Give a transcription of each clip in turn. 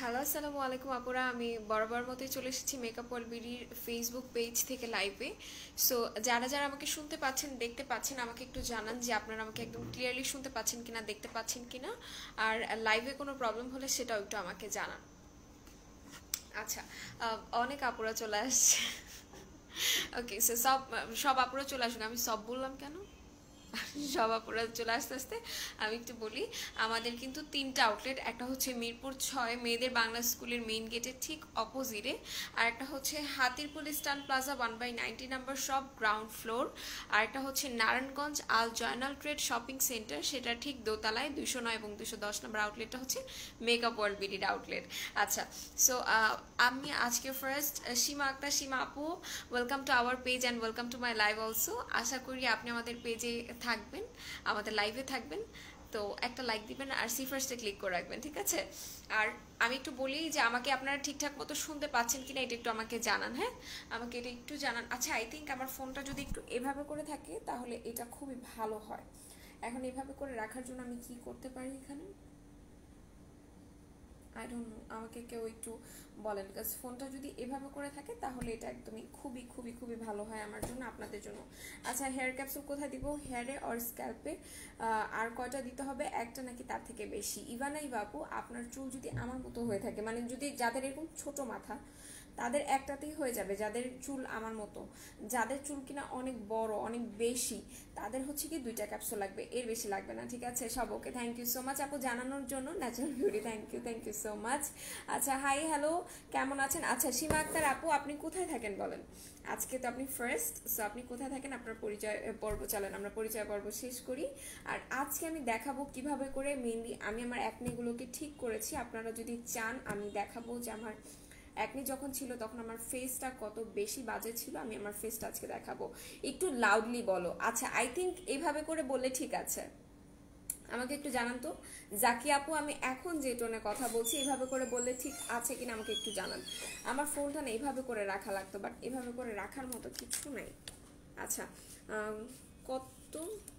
Hello, আসসালামু আলাইকুম আপুরা। আমি বরাবর মতোই চলে এসেছি মেকআপ ওয়ার্ল্ড বিডির ফেসবুক পেজ থেকে লাইভে। সো যারা যারা আমাকে শুনতে পাচ্ছেন, দেখতে পাচ্ছেন, আমাকে একটু জানান যে আপনারা আমাকে একদম ক্লিয়ারলি শুনতে পাচ্ছেন কিনা, দেখতে পাচ্ছেন কিনা। আর লাইভে কোনো প্রবলেম হলে সেটাও একটু আমাকে জানান। আচ্ছা, অনেক আপুরা চলে আসছে। ওকে, সো সব সব আপুরা চলে আসুন। আমি সব বললাম কেন? সব আপুরা চলে আসতে আসতে আমি একটু বলি, আমাদের কিন্তু তিনটা আউটলেট। একটা হচ্ছে মিরপুর 6 মেয়েদের বাংলা স্কুলের মেইন গেটের ঠিক অপোজিটে, আর একটা হচ্ছে Hatirpool eastern plaza 1/90 number shop ground floor, আর একটা হচ্ছে Narayanganj Al Joynal trade shopping centre, সেটা ঠিক দোতলায় 209 এবং 210 নাম্বার আউটলেটটা হচ্ছে মেকআপ ওয়ার্ল্ড বিডির আউটলেট। আচ্ছা, সো আমি আজকে ফার্স্ট সীমা আক্তার, সীমা আপু, welcome to our page and welcome to my live also. আশা করি আপনি আমাদের পেজে থাকবেন, আমাদের লাইভে থাকবেন। তো একটা লাইক দিবেন আর সি ফার্স্টে ক্লিক করে রাখবেন, ঠিক আছে? আর আমি একটু বলি যে আমাকে আপনারা ঠিকঠাক মতো শুনতে পাচ্ছেন কিনা এটা একটু আমাকে জানান। হ্যাঁ, আমাকে এটা একটু জানান। আচ্ছা, আই থিঙ্ক আমার ফোনটা যদি একটু এভাবে করে থাকে তাহলে এটা খুবই ভালো হয়। এখন এভাবে করে রাখার জন্য আমি কি করতে পারি এখানে? আই ডোন্ট নো, আমাকে কেউ একটু বলেন, বিকজ ফোনটা যদি এভাবে করে থাকে তাহলে এটা একদমই খুবই খুবই খুবই ভালো হয় আমার জন্য, আপনাদের জন্য। আচ্ছা, হেয়ার ক্যাপসুল কোথায় দিব? হেয়ারে অর স্ক্যাল্পে? আর কয়টা দিতে হবে? একটা নাকি তার থেকে বেশি? ইভানাই বাবু, আপনার চুল যদি আমার মতো হয়ে থাকে, মানে যদি যাদের এরকম ছোট মাথা তাদের একটাতেই হয়ে যাবে। যাদের চুল আমার মতো, যাদের চুল কিনা অনেক বড়, অনেক বেশি, তাদের হচ্ছে কি 2টা ক্যাপসুল লাগবে, এর বেশি লাগবে না, ঠিক আছে? সব okay, thank you so much আপু জানানোর জন্য। Natural beauty, thank you so much. আচ্ছা, হাই হ্যালো, কেমন আছেন? আচ্ছা, সীমা আক্তার আপু, আপনি কোথায় থাকেন বলেন? আজকে তো আপনি ফার্স্ট, সো আপনি কোথায় থাকেন? আপনার পরিচয় পর্ব চালান, আমরা পরিচয় পর্ব শেষ করি। আর আজকে আমি দেখাবো কিভাবে করে মেনলি আমি আমার অ্যাকনেগুলোকে ঠিক করেছি। আপনারা যদি চান আমি দেখাবো যে আমার একনি যখন ছিল তখন আমার ফেসটা কত বেশি বাজে ছিল, আমি আমার ফেসটা আজকে দেখাবো। একটু লাউডলি বলো। আচ্ছা, আই থিঙ্ক এইভাবে করে বললে ঠিক আছে। আমাকে একটু জানান তো জাকি আপু, আমি এখন যে টোনে কথা বলছি এইভাবে করে বললে ঠিক আছে কিনা আমাকে একটু জানান। আমার ফোনটা না এইভাবে করে রাখা লাগতো, বাট এভাবে করে রাখার মতো কিছু নাই। আচ্ছা, কত,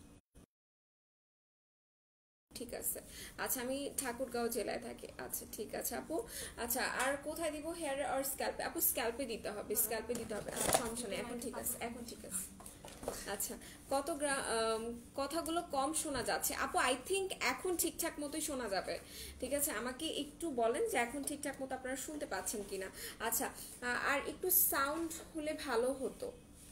ঠিক আছে। আচ্ছা, আমি ঠাকুরগাঁও জেলায় থাকি। আচ্ছা, ঠিক আছে আপু। আচ্ছা, আর কোথায় দিব? হেয়ারে আর স্ক্যাল্পে? আপু স্ক্যাল্পে দিতে হবে, স্ক্যাল্পে দিতে হবে। আচ্ছা, সমস্যা নেই, এখন ঠিক আছে, এখন ঠিক আছে। আচ্ছা, কত কথাগুলো কম শোনা যাচ্ছে আপু? আই থিঙ্ক এখন ঠিকঠাক মতোই শোনা যাবে, ঠিক আছে? আমাকে একটু বলেন যে এখন ঠিকঠাক মতো আপনারা শুনতে পাচ্ছেন কিনা। আচ্ছা, আর একটু সাউন্ড হলে ভালো হতো।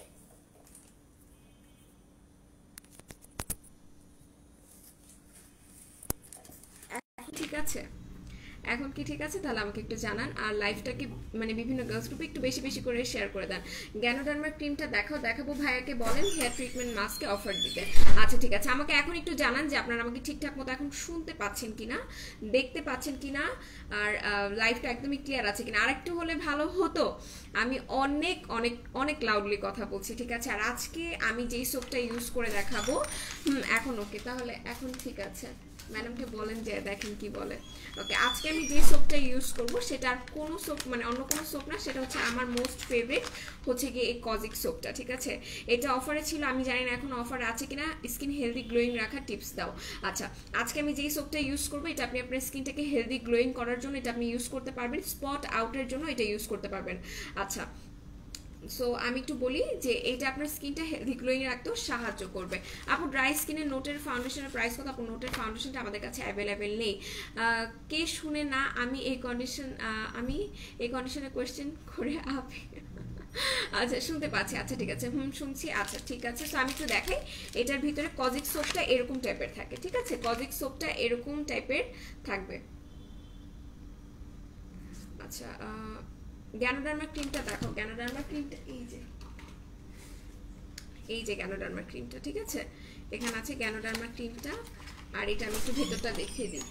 এখন ঠিক আছে? এখন কি ঠিক আছে? তাহলে আমাকে একটু জানান। আর লাইভটাকে মানে বিভিন্ন গার্লস গ্রুপে একটু বেশি বেশি করে শেয়ার করে দেন। গ্যানোডার্মার ক্রিমটা দেখাবো ভাইয়াকে বলেন হেয়ার ট্রিটমেন্ট মাস্কে অফার দিতে। আচ্ছা, ঠিক আছে, আমাকে এখন একটু জানান যে আপনারা আমাকে ঠিকঠাক মতো এখন শুনতে পাচ্ছেন কিনা, দেখতে পাচ্ছেন কিনা, আর লাইভটা একদমই ক্লিয়ার আছে কিনা। আর একটু হলে ভালো হতো। আমি অনেক অনেক অনেক লাউডলি কথা বলছি, ঠিক আছে? আর আজকে আমি যেই সোপটা ইউজ করে দেখাবো, এখন ওকে, তাহলে এখন ঠিক আছে। ম্যাডামকে বলেন যে দেখেন কি বলে। ওকে, আজকে আমি যে সোপটা ইউজ করব সেটা আর কোনো সোপ, মানে অন্য কোনো সোপ না, সেটা হচ্ছে আমার মোস্ট ফেভারিট হচ্ছে গিয়ে এই কজিক সোপটা, ঠিক আছে? এটা অফারে ছিল, আমি জানি না এখন অফার আছে কিনা। স্কিন হেলদি গ্লোয়িং রাখার টিপস দাও। আচ্ছা, আজকে আমি যেই সোপটা ইউজ করবো এটা আপনি আপনার স্কিনটাকে হেলদি গ্লোয়িং করার জন্য এটা আপনি ইউজ করতে পারবেন, স্পট আউটের জন্য এটা ইউজ করতে পারবেন। আচ্ছা, সো আমি একটু বলি যে এটা আপনার স্কিনটা হেলদি গ্লোয়িং রাখতেও সাহায্য করবে। আপু ড্রাই স্কিনে নোটের ফাউন্ডেশনের প্রাইস কত? আপু নোটের ফাউন্ডেশনটা আমাদের কাছে অ্যাভেলেবেল নেই। কে শুনে না আমি এই কন্ডিশনে কোয়েশ্চেন করে আপনি আচ্ছা শুনতে পাচ্ছি। আচ্ছা, ঠিক আছে, শুনছি। আচ্ছা, ঠিক আছে, তো আমি একটু দেখাই। এটার ভিতরে কজিক সোপটা এরকম টাইপের থাকে, ঠিক আছে? কজিক সোপটা এরকম টাইপের থাকবে। আচ্ছা, গ্যানোডার্মা ক্রিমটা দেখো। গ্যানোডার্মা ক্রিমটা এই যে গ্যানোডার্মা ক্রিমটা, ঠিক আছে? এখানে আছে গ্যানোডার্মা ক্রিমটা। আর এটা আমি একটু ভেতরটা দেখিয়ে দিই।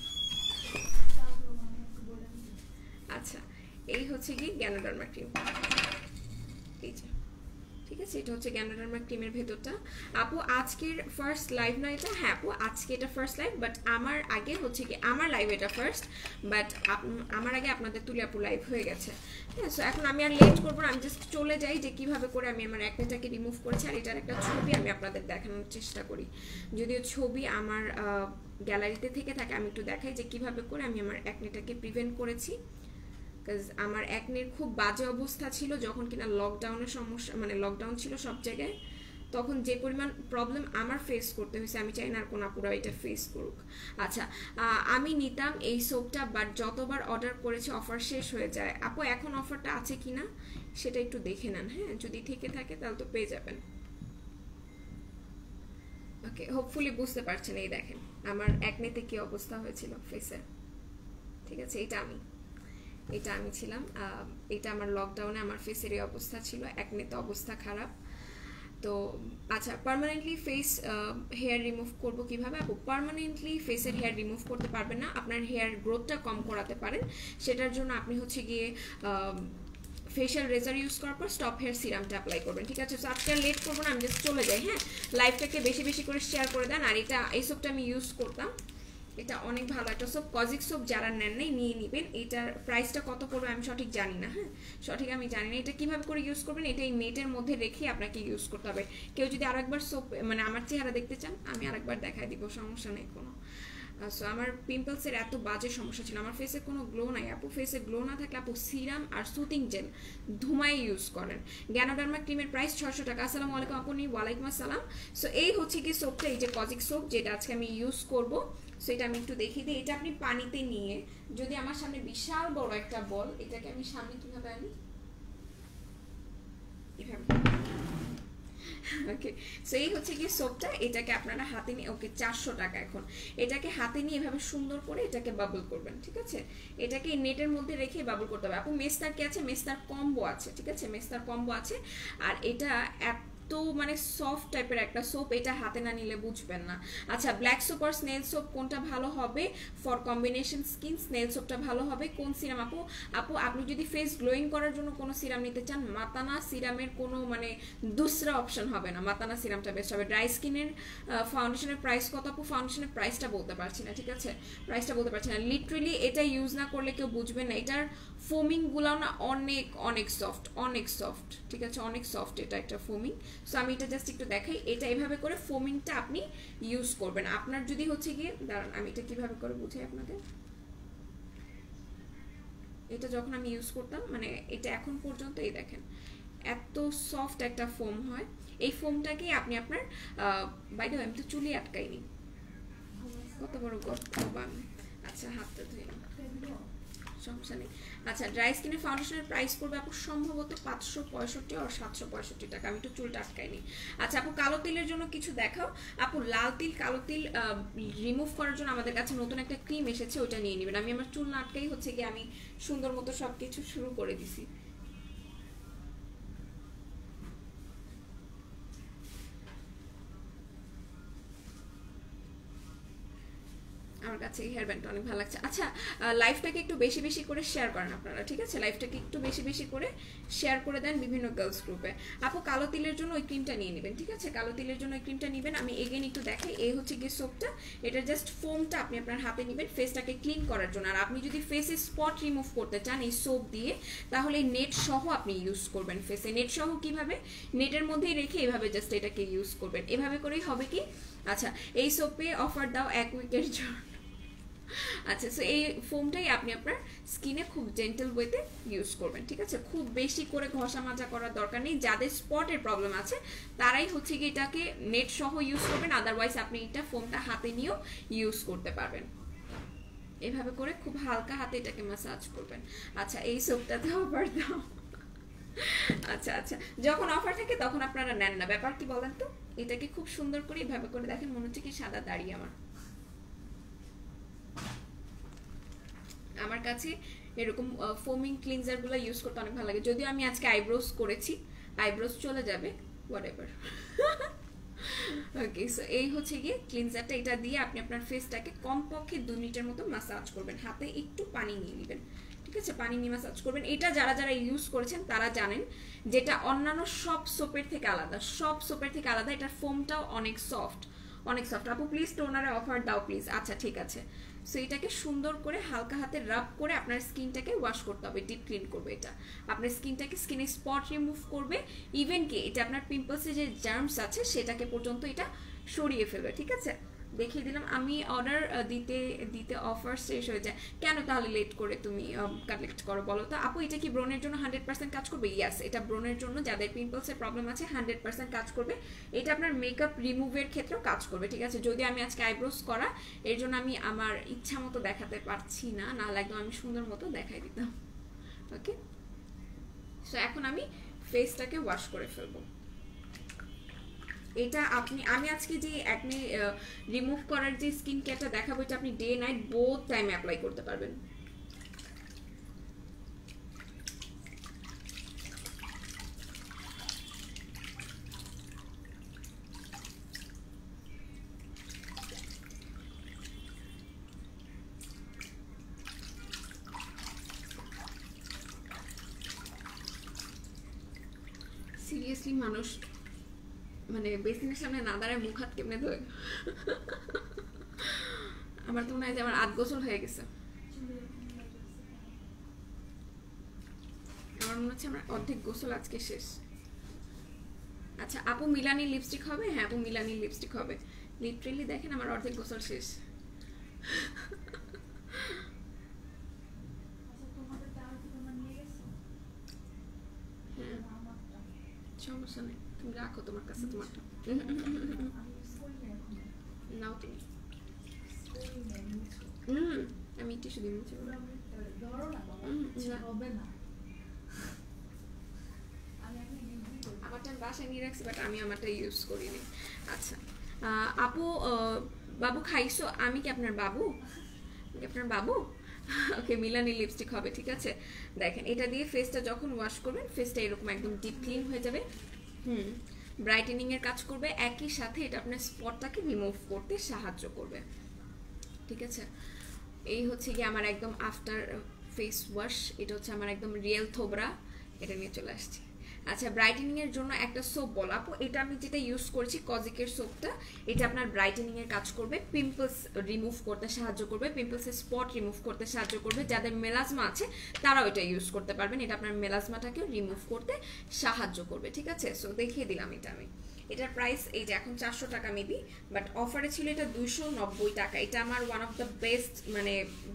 আচ্ছা, এই হচ্ছে কি গ্যানোডার্মা ক্রিম, এই যে, ঠিক আছে? এটা হচ্ছে গ্যানোডার্মা ক্রিমের ভেতরটা। আপু আজকের ফার্স্ট লাইভ না এটা? হ্যাঁ আপু, আজকে এটা ফার্স্ট লাইভ, বাট আমার আগে হচ্ছে কি আমার লাইভ এটা ফার্স্ট, বাট আমার আগে আপনাদের তুলে আপু লাইভ হয়ে গেছে। হ্যাঁ, সো এখন আমি আর লেট করবো না, আমি জাস্ট চলে যাই যে কিভাবে করে আমি আমার অ্যাকনেটাকে রিমুভ করেছি। আর এটার একটা ছবি আমি আপনাদের দেখানোর চেষ্টা করি, যদিও ছবি আমার গ্যালারিতে থেকে থাকে আমি একটু দেখাই যে কিভাবে করে আমি আমার অ্যাকনেটাকে প্রিভেন্ট করেছি। বিকজ আমার অ্যাকনের খুব বাজে অবস্থা ছিল যখন কিনা লকডাউনের সমস্যা, মানে লকডাউন ছিল সব জায়গায়, তখন যে পরিমাণ প্রবলেম আমার ফেস করতে হয়েছে আমি চাই না আর কোনো আপুরা এটা ফেস করুক। আচ্ছা, আমি নিতাম এই সোপটা, বাট যতবার অর্ডার করেছি অফার শেষ হয়ে যায়। আপু এখন অফারটা আছে কিনা সেটা একটু দেখে নেন, হ্যাঁ, যদি থেকে থাকে তাহলে তো পেয়ে যাবেন। ওকে, হোপফুলি বুঝতে পারছেন। এই দেখেন আমার অ্যাকনেতে কি অবস্থা হয়েছিল ফেসের, ঠিক আছে, এটা আমি ছিলাম। এটা আমার লকডাউনে আমার ফেসের এই অবস্থা ছিল, অ্যাকনেতে অবস্থা খারাপ। তো আচ্ছা, পার্মানেন্টলি ফেস হেয়ার রিমুভ করব কিভাবে? আপু পার্মানেন্টলি ফেসের হেয়ার রিমুভ করতে পারবেন না, আপনার হেয়ার গ্রোথটা কম করাতে পারেন। সেটার জন্য আপনি হচ্ছে গিয়ে ফেশিয়াল রেজার ইউজ করার পর স্টপ হেয়ার সিরামটা অ্যাপ্লাই করবেন, ঠিক আছে। সো আজকে লেট করবো না, আমি জাস্ট চলে যাই। হ্যাঁ, লাইফটাকে বেশি বেশি করে শেয়ার করে দেন। আর এই সোপটা আমি ইউজ করতাম, এটা অনেক ভালো একটা সোপ, কজিক সোপ। যারা নেন নাই নিয়ে নেবেন। এটার প্রাইসটা কত পড়বে আমি সঠিক জানি না, হ্যাঁ, সঠিক আমি জানি না। এটা কিভাবে করে ইউজ করবেন, এটা এই নেটের মধ্যে রেখে আপনাকে ইউজ করতে হবে। কেউ যদি আরেকবার সোপ, মানে আমার চেহারা দেখতে চান আমি আরেকবার দেখাই দিব, সমস্যা নেই কোনো। সো আমার পিম্পলসের এত বাজে সমস্যা ছিল, আমার ফেসে কোনো গ্লো নাই। আপু ফেসে গ্লো না থাকলে আপু সিরাম আর সুতিং জেল ধুমাই ইউজ করেন। গ্যানোডার্মা ক্রিমের প্রাইস 600 টাকা। আসসালামু আলাইকুম আপু। ওয়ালাইকুম আসসালাম। সো এই হচ্ছে কি সোপটা, এই যে কজিক সোপ, যেটা আজকে আমি ইউজ করব। সো এটা আমি একটু দেখিয়ে দিই। এটা আপনি পানিতে নিয়ে, যদি আমার সামনে বিশাল বড় একটা বল, এটাকে আমি সামনে কিভাবে আনি, এভাবে। ওকে, সো এই হচ্ছে কি সোপটা, এটাকে আপনারা হাতে নিয়ে, ওকে 400 টাকা। এখন এটাকে হাতে নিয়ে এভাবে সুন্দর করে এটাকে বাবল করবেন, ঠিক আছে। এটাকে নেটের মধ্যে রেখে বাবল করতে হবে। আপু মেস্তার কি আছে? মেস্তার কম্বো আছে, ঠিক আছে, মেস্তার কম্বো আছে। আর এটা তো মানে সফট টাইপের একটা সোপ, এটা হাতে না নিলে বুঝবেন না। আচ্ছা, ব্ল্যাক সোপ আর স্নেল সোপ কোনটা ভালো হবে ফর কম্বিনেশন স্কিন? স্নেল সোপটা ভালো হবে। কোন সিরাম আপু? আপু আপনি যদি ফেস গ্লোয়িং করার জন্য কোনো সিরাম নিতে চান, মাতানা সিরামের কোনো মানে দুসরা অপশন হবে না, মাতানা সিরামটা বেস্ট হবে। ড্রাই স্কিনের ফাউন্ডেশনের প্রাইস কত আপু? ফাউন্ডেশনের প্রাইসটা বলতে পারছি না, ঠিক আছে, প্রাইসটা বলতে পারছি না। লিটারেলি এটা ইউজ না করলে কেউ বুঝবেন না। এটার ফোমিং গুলাও না অনেক অনেক সফট, অনেক সফট, ঠিক আছে, অনেক সফট এটা একটা ফোমিং। সো আমি এটা জাস্ট একটু দেখাই। এটা এভাবে করে ফোমিংটা আপনি ইউজ করবেন। আপনার যদি হচ্ছে গিয়ে, দাঁড়ান আমি এটা কিভাবে করে বুঝাই আপনাদের। এটা যখন আমি ইউজ করতাম, মানে এটা এখন পর্যন্ত, এই দেখেন এত সফট একটা ফোম হয়। এই ফোমটাকে আপনি আপনার বাই দ্য ওয়ে, আমি তো চুলি আটকাইনি, কত বড় গর্ত। আচ্ছা, হাতটা ধুয়ে সমস্যা নেই। আচ্ছা, ড্রাই স্কিনের ফাউন্ডেশনের প্রাইস পড়বে আপু সম্ভবত 565 আর 765 টাকা। আমি একটু চুলটা আটকাইনি। আচ্ছা আপু, কালো তিলের জন্য কিছু দেখাও। আপু লাল তিল, কালো তিল রিমুভ করার জন্য আমাদের কাছে নতুন একটা ক্রিম এসেছে, ওটা নিয়ে নেবেন। আমি আমার চুল না আটকাই হচ্ছে কি আমি সুন্দর মতো সবকিছু শুরু করে দিছি। আমার কাছে এই হেয়ার ব্যান্ডটা অনেক ভালো লাগছে। আচ্ছা, লাইফটাকে একটু বেশি বেশি করে শেয়ার করেন আপনারা, ঠিক আছে, লাইফটাকে একটু বেশি বেশি করে শেয়ার করে দেন বিভিন্ন গার্লস গ্রুপে। আপু কালো তিলের জন্য ওই ক্রিমটা নিয়ে নেবেন, ঠিক আছে, কালো তিলের জন্য ওই ক্রিমটা নেবেন। আমি এগেন একটু দেখাই। এই হচ্ছে গিয়ে সোপটা, এটা জাস্ট ফোমটা আপনি আপনার হাতে নেবেন ফেসটাকে ক্লিন করার জন্য। আর আপনি যদি ফেসে স্পট রিমুভ করতে চান এই সোপ দিয়ে, তাহলে এই নেট সহ আপনি ইউজ করবেন ফেসে। নেট সহ কিভাবে? নেটের মধ্যেই রেখে এভাবে জাস্ট এটাকে ইউজ করবেন, এভাবে করেই হবে কি। আচ্ছা, এই সোপে অফার দাও 1 উইকের জন্য। আচ্ছা, সো এই ফোমটাই আপনি আপনার স্কিনে খুব জেন্টল ওয়েতে ইউজ করবেন, ঠিক আছে, খুব বেশি করে ঘষা মাজা করার দরকার নেই। যাদের স্পটের প্রবলেম আছে তারাই হচ্ছে কি এটাকে নেট সহ ইউজ করবেন, আদারওয়াইজ আপনি এটা ফোমটা হাতে নিয়েও ইউজ করতে পারবেন। এভাবে করে খুব হালকা হাতে এটাকে ম্যাসাজ করবেন। আচ্ছা, এই সোপটাতে অফার দাও। আচ্ছা আচ্ছা, যখন অফার থাকে তখন আপনারা নেন না, ব্যাপার কি বলেন তো। এটাকে খুব সুন্দর করে এভাবে করে দেখেন, মনে হচ্ছে কি সাদা দাড়ি আমার কাছে এরকম ফোমিং ক্লিনজার গুলো ইউজ করতে অনেক ভালো লাগে। যদিও আমি আজকে আইব্রোজ করেছি, আইব্রোজ চলে যাবে, হোয়াটএভার। ওকে, সো এই হচ্ছে গিয়ে ক্লিনজারটা, এটা দিয়ে আপনি আপনার ফেসটাকে কমপক্ষে 2 মিনিটের মতো ম্যাসাজ করবেন। হাতে একটু পানি নিয়ে নেবেন, ঠিক আছে, পানি নিয়ে ম্যাসাজ করবেন। এটা যারা যারা ইউজ করেছেন তারা জানেন যেটা অন্যান্য সব সোপের থেকে আলাদা, সব সোপের থেকে আলাদা। এটার ফোমটাও অনেক সফট, অনেক সফট। আপু প্লিজ টোনারে অফার দাও প্লিজ। আচ্ছা ঠিক আছে, সো এটাকে সুন্দর করে হালকা হাতে রাব করে আপনার স্কিনটাকে ওয়াশ করতে হবে, ডিপ ক্লিন করবে। এটা আপনার স্কিনটাকে, স্কিনের স্পট রিমুভ করবে, ইভেন কি এটা আপনার পিম্পলসে যে জার্মস আছে সেটাকে পর্যন্ত এটা সরিয়ে ফেলবে, ঠিক আছে। দেখিয়ে দিলাম। আমি অর্ডার দিতে দিতে অফার শেষ হয়ে যায় কেন, তাহলে লেট করে তুমি কালেক্ট করো বলো তো? আপু এটা কি ব্রণের জন্য 100% কাজ করবে? ইয়াস, এটা ব্রণের জন্য, যাদের পিম্পলসের প্রবলেম আছে 100% কাজ করবে। এটা আপনার মেকআপ রিমুভের ক্ষেত্রেও কাজ করবে, ঠিক আছে? যদি আমি আজকে আইব্রোস করা, এর জন্য আমি আমার ইচ্ছা মতো দেখাতে পারছি না, নাহলে একদম আমি সুন্দর মতো দেখাই দিতাম। ওকে, সো এখন আমি ফেসটাকে ওয়াশ করে ফেলবো। এটা আমি আজকে যে একনি রিমুভ করার যে স্কিন কেয়ারটা দেখাবো, এটা আপনি ডে নাইট বোথ টাইমে অ্যাপ্লাই করতে পারবেন। সিরিয়াসলি মানুষ মানে বেসিনের সামনে না দাঁড়ায় মুখ হাত কেমনে ধোয়? আমার তো মনে হয় যে আমার আধ গোসল হয়ে গেছে, আমার মনে হচ্ছে আমার অর্ধেক গোসল আজকে শেষ। আচ্ছা আপু মিলানি লিপস্টিক হবে? হ্যাঁ আপু মিলানি লিপস্টিক হবে। লিটারেলি দেখেন আমার অর্ধেক গোসল শেষ। হ্যাঁ সমস্যা নেই, তুমি রাখো তোমার কাছে তোমারটা। নাও তুমি। আমি টিস্যু দিয়ে মুছে আমারটা আমি বাসায় নিয়ে রাখছি, বাট আমি আমারটা ইউজ করিনি। আচ্ছা আপু বাবু খাইছো? আমি কি আপনার বাবু? আপনার বাবু? ওকে, মিলানি লিপস্টিক হবে, ঠিক আছে? দেখেন এটা দিয়ে ফেসটা যখন ওয়াশ করবেন, ফেসটা এরকম একদম ডিপ ক্লিন হয়ে যাবে। ব্রাইটেনিং এর কাজ করবে, একই সাথে এটা আপনার স্পটটাকে রিমুভ করতে সাহায্য করবে, ঠিক আছে? এই হচ্ছে কি আমার একদম আফটার ফেস ওয়াশ, এটা হচ্ছে আমার একদম রিয়েল থোবরা, এটা নিয়ে চলে আসছি। আচ্ছা ব্রাইটেনিং এর জন্য একটা সোপ বল আপু। এটা আমি যেটা ইউজ করেছি কজিকের সোপটা, এটা আপনার ব্রাইটেনিং এর কাজ করবে, পিম্পলস রিমুভ করতে সাহায্য করবে, পিম্পলসের স্পট রিমুভ করতে সাহায্য করবে। যাদের মেলাজমা আছে তারাও এটা ইউজ করতে পারবেন, এটা আপনার মেলাজমাটাকে রিমুভ করতে সাহায্য করবে, ঠিক আছে? সো দেখিয়ে দিলাম এটা আমি। এটার প্রাইস এই যে এখন 400 টাকা মেবি, বাট অফারে ছিল এটা 290 টাকা। এটা আমার ওয়ান অফ দ্য বেস্ট, মানে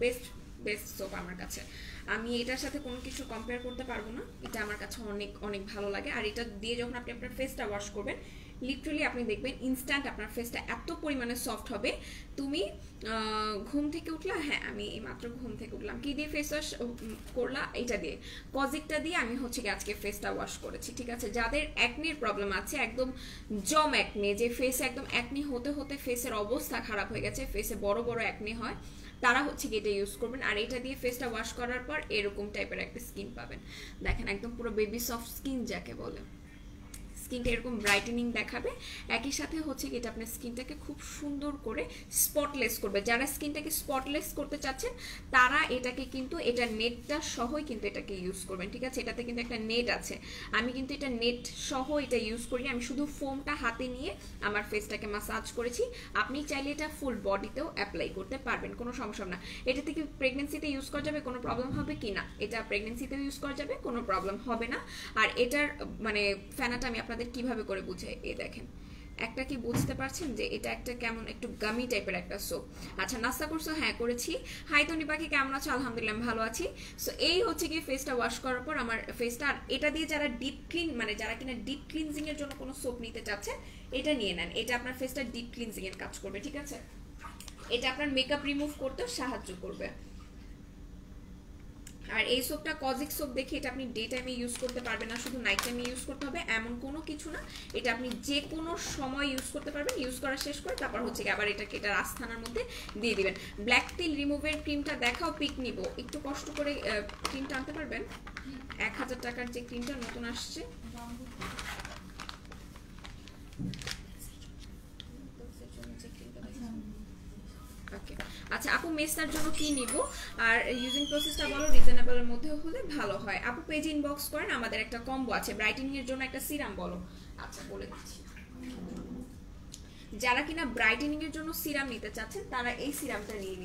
বেস্ট সোপ আমার কাছে। আমি এটার সাথে কোনো কিছু কম্পেয়ার করতে পারবো না, এটা আমার কাছে অনেক অনেক ভালো লাগে। আর এটা দিয়ে যখন আপনি আপনার ফেসটা ওয়াশ করবেন, লিটারালি আপনি দেখবেন ইনস্ট্যান্ট আপনার ফেসটা এত পরিমাণে সফট হবে। তুমি ঘুম থেকে উঠলা, হ্যাঁ আমি এই মাত্র ঘুম থেকে উঠলাম, কি দিয়ে ফেস ওয়াশ করলা? এটা দিয়ে, কজিকটা দিয়ে আমি হচ্ছে কি আজকে ফেসটা ওয়াশ করেছি, ঠিক আছে? যাদের অ্যাকনির প্রবলেম আছে, একদম জম অ্যাকনি, যে ফেসে একদম অ্যাকনি হতে হতে ফেসের অবস্থা খারাপ হয়ে গেছে, ফেসে বড় বড় অ্যাকনি হয়, তারা হচ্ছে কি এটা ইউজ করবেন। আর এটা দিয়ে ফেসটা ওয়াশ করার পর এরকম টাইপের একটা স্কিন পাবেন। দেখেন একদম পুরো বেবি সফট স্কিন যাকে বলে, স্কিনটা এরকম ব্রাইটেনিং দেখাবে, একই সাথে হচ্ছে কি এটা আপনার স্কিনটাকে খুব সুন্দর করে স্পটলেস করবে। যারা স্কিনটাকে স্পটলেস করতে চাচ্ছেন তারা এটাকে কিন্তু, এটা নেটটা সহই কিন্তু এটাকে ইউজ করবেন, ঠিক আছে? এটাতে কিন্তু একটা নেট আছে, আমি কিন্তু এটা নেট সহ এটা ইউজ করি, আমি শুধু ফোমটা হাতে নিয়ে আমার ফেসটাকে মাসাজ করেছি। আপনি চাইলে এটা ফুল বডিতেও অ্যাপ্লাই করতে পারবেন, কোনো সমস্যা না। এটা থেকে প্রেগনেন্সিতে ইউজ করা যাবে, কোনো প্রবলেম হবে কি না? এটা প্রেগনেন্সিতেও ইউজ করা যাবে, কোনো প্রবলেম হবে না। আর এটার মানে ফেনাটা আমি আপনাদের কিভাবে করে বুঝাই, এই দেখেন একটা, কি বুঝতে পারছেন যে এটা একটা কেমন একটু গামি টাইপের একটা সোপ। আচ্ছা নাস্তা করছো? হ্যাঁ করেছি। হাই তনি পাখি কেমন আছো? আলহামদুলিল্লাহ আমি ভালো আছি। সো এই হচ্ছে কি ফেসটা ওয়াশ করার পর আমার ফেসটা, আর এটা দিয়ে যারা ডিপ ক্লিন, মানে যারা কিনা ডিপ ক্লিনজিং এর জন্য কোনো সোপ নিতে চাচ্ছেন এটা নিয়ে নেন, এটা আপনার ফেসটা ডিপ ক্লিনজিং এর কাজ করবে, ঠিক আছে? এটা আপনার মেকআপ রিমুভ করতেও সাহায্য করবে। আর এই সোপটা কজিক সোপ দেখে, এটা আপনি ডে টাইমে ইউজ করতে পারবেন না, শুধু নাইট টাইমে ইউজ করতে হবে এমন কোনো কিছু না, এটা আপনি যে কোনো সময় ইউজ করতে পারবেন। ইউজ করা শেষ করে তারপর হচ্ছে আবার এটাকে এটা আস্থানার মধ্যে দিয়ে দিবেন। ব্ল্যাক টিল রিমুভের ক্রিমটা দেখাও, পিক নিব, একটু কষ্ট করে ক্রিমটা আনতে পারবেন? 1000 টাকার যে ক্রিমটা নতুন আসছে, ওকে। আচ্ছা আপু মেসটার জন্য কি নিব আর ইউজিং প্রসেসটা বলো, রিজনেবলের মধ্যে হলে ভালো হয়। আপু পেজ ইনবক্স করেন, আমাদের একটা কম্বো আছে, ব্রাইটেনিং এর জন্য একটা সিরাম বলো। আচ্ছা বলে দিচ্ছি, যারা কিনা ব্রাইটেনিং এর জন্য সিরাম নিতে চাচ্ছেন তারা এই সিরামটা নিয়ে নেবেন,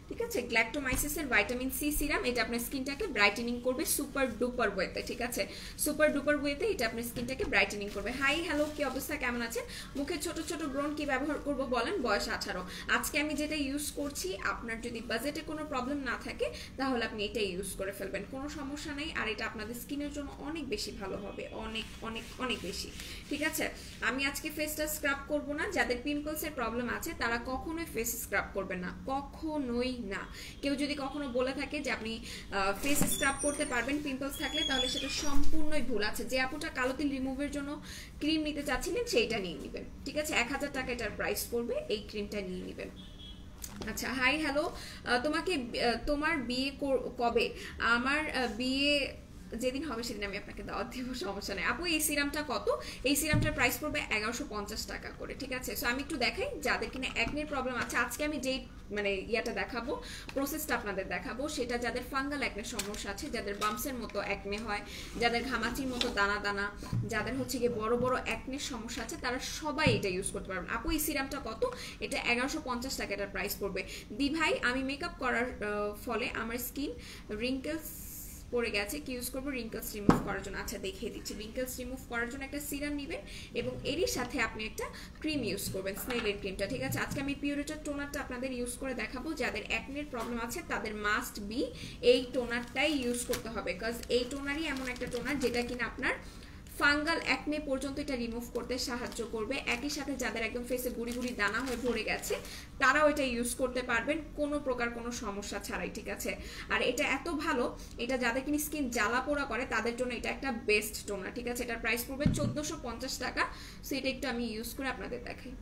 ঠিক আছে, গ্ল্যাক্টোমাইসিসের ভিটামিন সি সিরাম, এটা আপনার স্কিনটাকে ব্রাইটেনিং করবে সুপার ডুপার ওয়েতে। ঠিক আছে, সুপার ডুপার ওয়েতে এটা আপনার স্কিনটাকে ব্রাইটেনিং করবে। হাই হ্যালো, কি অবস্থা, কেমন আছেন? মুখে ছোট ছোট ব্রণ কি ব্যবহার করব বলেন, বয়স 18। আজকে আমি যেটা ইউজ করছি, আপনার যদি বাজেটে কোনো প্রবলেম না থাকে তাহলে আপনি এটা ইউজ করে ফেলবেন, কোনো সমস্যা নেই। আর এটা আপনাদের স্কিনের জন্য অনেক বেশি ভালো হবে, অনেক অনেক অনেক বেশি। ঠিক আছে, আমি আজকে ফেসটা স্ক্রাব করব না। যাদের পিম্পলসের প্রবলেম আছে তারা কখনোই ফেস স্ক্রাব করবেন না, কখনোই না। কেউ যদি কখনো বলে থাকে যে আপনি ফেস স্ক্রাব করতে পারবেন পিম্পলস থাকলে, তাহলে সেটা সম্পূর্ণই ভুল আছে। যে আপুটা কালো তিল রিমুভের জন্য ক্রিম নিতে চাচ্ছিলেন সেইটা নিয়ে নেবেন। ঠিক আছে, 1000 টাকা এটার প্রাইস পড়বে, এই ক্রিমটা নিয়ে নেবেন। আচ্ছা, হাই হ্যালো, তোমার বিয়ে কবে? আমার বিয়ে যেদিন হবে সেদিন আমি আপনাকে দাওয়াত দিব, সমস্যা নেই। আপু এই সিরামটা কত? এই সিরামটার প্রাইস পড়বে 1150 টাকা করে। ঠিক আছে, সো আমি একটু দেখাই যাদের কিনা একনির প্রবলেম আছে। আজকে আমি যেই মানে ইয়াটা দেখাবো, প্রসেসটা আপনাদের দেখাবো, সেটা যাদের ফাঙ্গাল একনের সমস্যা আছে, যাদের বাম্পসের মতো একনে হয়, যাদের ঘামাচির মতো দানা দানা, যাদের হচ্ছে গিয়ে বড় বড় একনের সমস্যা আছে, তারা সবাই এটা ইউজ করতে পারবেন। আপু এই সিরামটা কত? এটা 1150 টাকা এটার প্রাইস পড়বে। দি ভাই, আমি মেকআপ করার ফলে আমার স্কিন রিঙ্কেলস পড়ে গেছে, কি ইউজ করবো রিঙ্কেলস রিমুভ করার জন্য? আচ্ছা, দেখিয়ে দিচ্ছি। রিঙ্কেলস রিমুভ করার জন্য একটা সিরাম নেবেন এবং এরই সাথে আপনি একটা ক্রিম ইউজ করবেন, স্নেলের ক্রিমটা। ঠিক আছে, আজকে আমি পিউরিটার টোনারটা আপনাদের ইউজ করে দেখাবো। যাদের অ্যাকনের প্রবলেম আছে তাদের মাস্ট বি এই টোনারটাই ইউজ করতে হবে, বিকজ এই টোনারই এমন একটা টোনার যেটা কিনা আপনার ফাঙ্গাল একনে পর্যন্ত এটা রিমুভ করতে সাহায্য করবে। একই সাথে যাদের একদম ফেসে গুড়ি গুড়ি দানা হয়ে ভরে গেছে তারাও এটা ইউজ করতে পারবেন কোনো প্রকার কোনো সমস্যা ছাড়াই। ঠিক আছে, আর এটা এত ভালো, এটা যাদের কিনা স্কিন জ্বালা পোড়া করে তাদের জন্য এটা একটা বেস্ট টোনার। ঠিক আছে, এটার প্রাইস পড়বে 1450 টাকা। সো এটা একটু আমি ইউজ করে আপনাদের দেখাই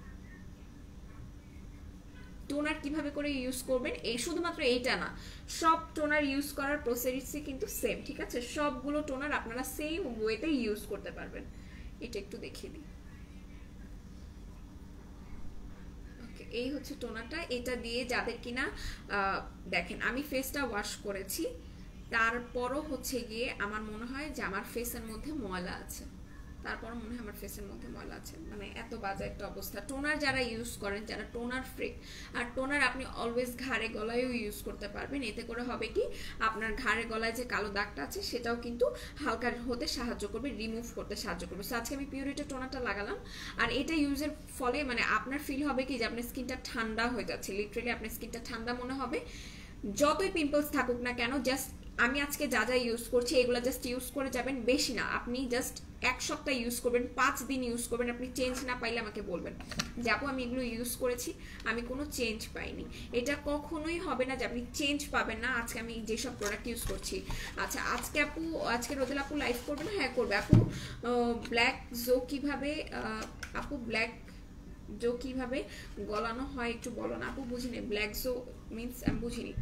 টোনার কিভাবে করে ইউজ করবেন। এই শুধুমাত্র এইটা না, সব টোনার ইউজ করার প্রসেসই কিন্তু সেম। ঠিক আছে, সবগুলো টোনার আপনারা সেম ওয়েতে ইউজ করতে পারবেন। এটা একটু দেখিয়ে দিই। ওকে, এই হচ্ছে টোনারটা। এটা দিয়ে যাদের কিনা দেখেন আমি ফেসটা ওয়াশ করেছি, তারপরও হচ্ছে গিয়ে আমার মনে হয় যে আমার ফেসের মধ্যে ময়লা আছে, তারপর মনে হয় আমার ফেসের মধ্যে ময়লা আছে, মানে এত বাজে একটা অবস্থা। টোনার যারা ইউজ করেন, যারা টোনার ফ্রিক, আর টোনার আপনি অলওয়েজ ঘাড়ে গলায়ও ইউজ করতে পারবেন। এতে করে হবে কি, আপনার ঘাড়ে গলায় যে কালো দাগটা আছে সেটাও কিন্তু হালকা হতে সাহায্য করবে, রিমুভ করতে সাহায্য করবে। সো আজকে আমি পিউরিটা টোনারটা লাগালাম, আর এটা ইউজের ফলে মানে আপনার ফিল হবে কি যে আপনার স্কিনটা ঠান্ডা হয়ে যাচ্ছে, লিটারেলি আপনার স্কিনটা ঠান্ডা মনে হবে। যতই পিম্পলস থাকুক না কেন, জাস্ট আমি আজকে যা যা ইউজ করছি এগুলো জাস্ট ইউজ করে যাবেন, বেশি না। আপনি জাস্ট 1 সপ্তাহ ইউজ করবেন, 5 দিন ইউজ করবেন। আপনি চেঞ্জ না পাইলে আমাকে বলবেন যে আপু আমি এগুলো ইউজ করেছি, আমি কোনো চেঞ্জ পাইনি। এটা কখনোই হবে না যে আপনি চেঞ্জ পাবেন না আজকে আমি যেসব প্রোডাক্ট ইউজ করছি। আচ্ছা, আজকে রোদেল আপু লাইভ করবে না? হ্যাঁ করবে। আপু ব্ল্যাক জো কিভাবে, আপু ব্ল্যাক জো কিভাবে গলানো হয় একটু বলো না। আপু বুঝিনি, ব্ল্যাক জো মিন্স আমি বুঝিনি।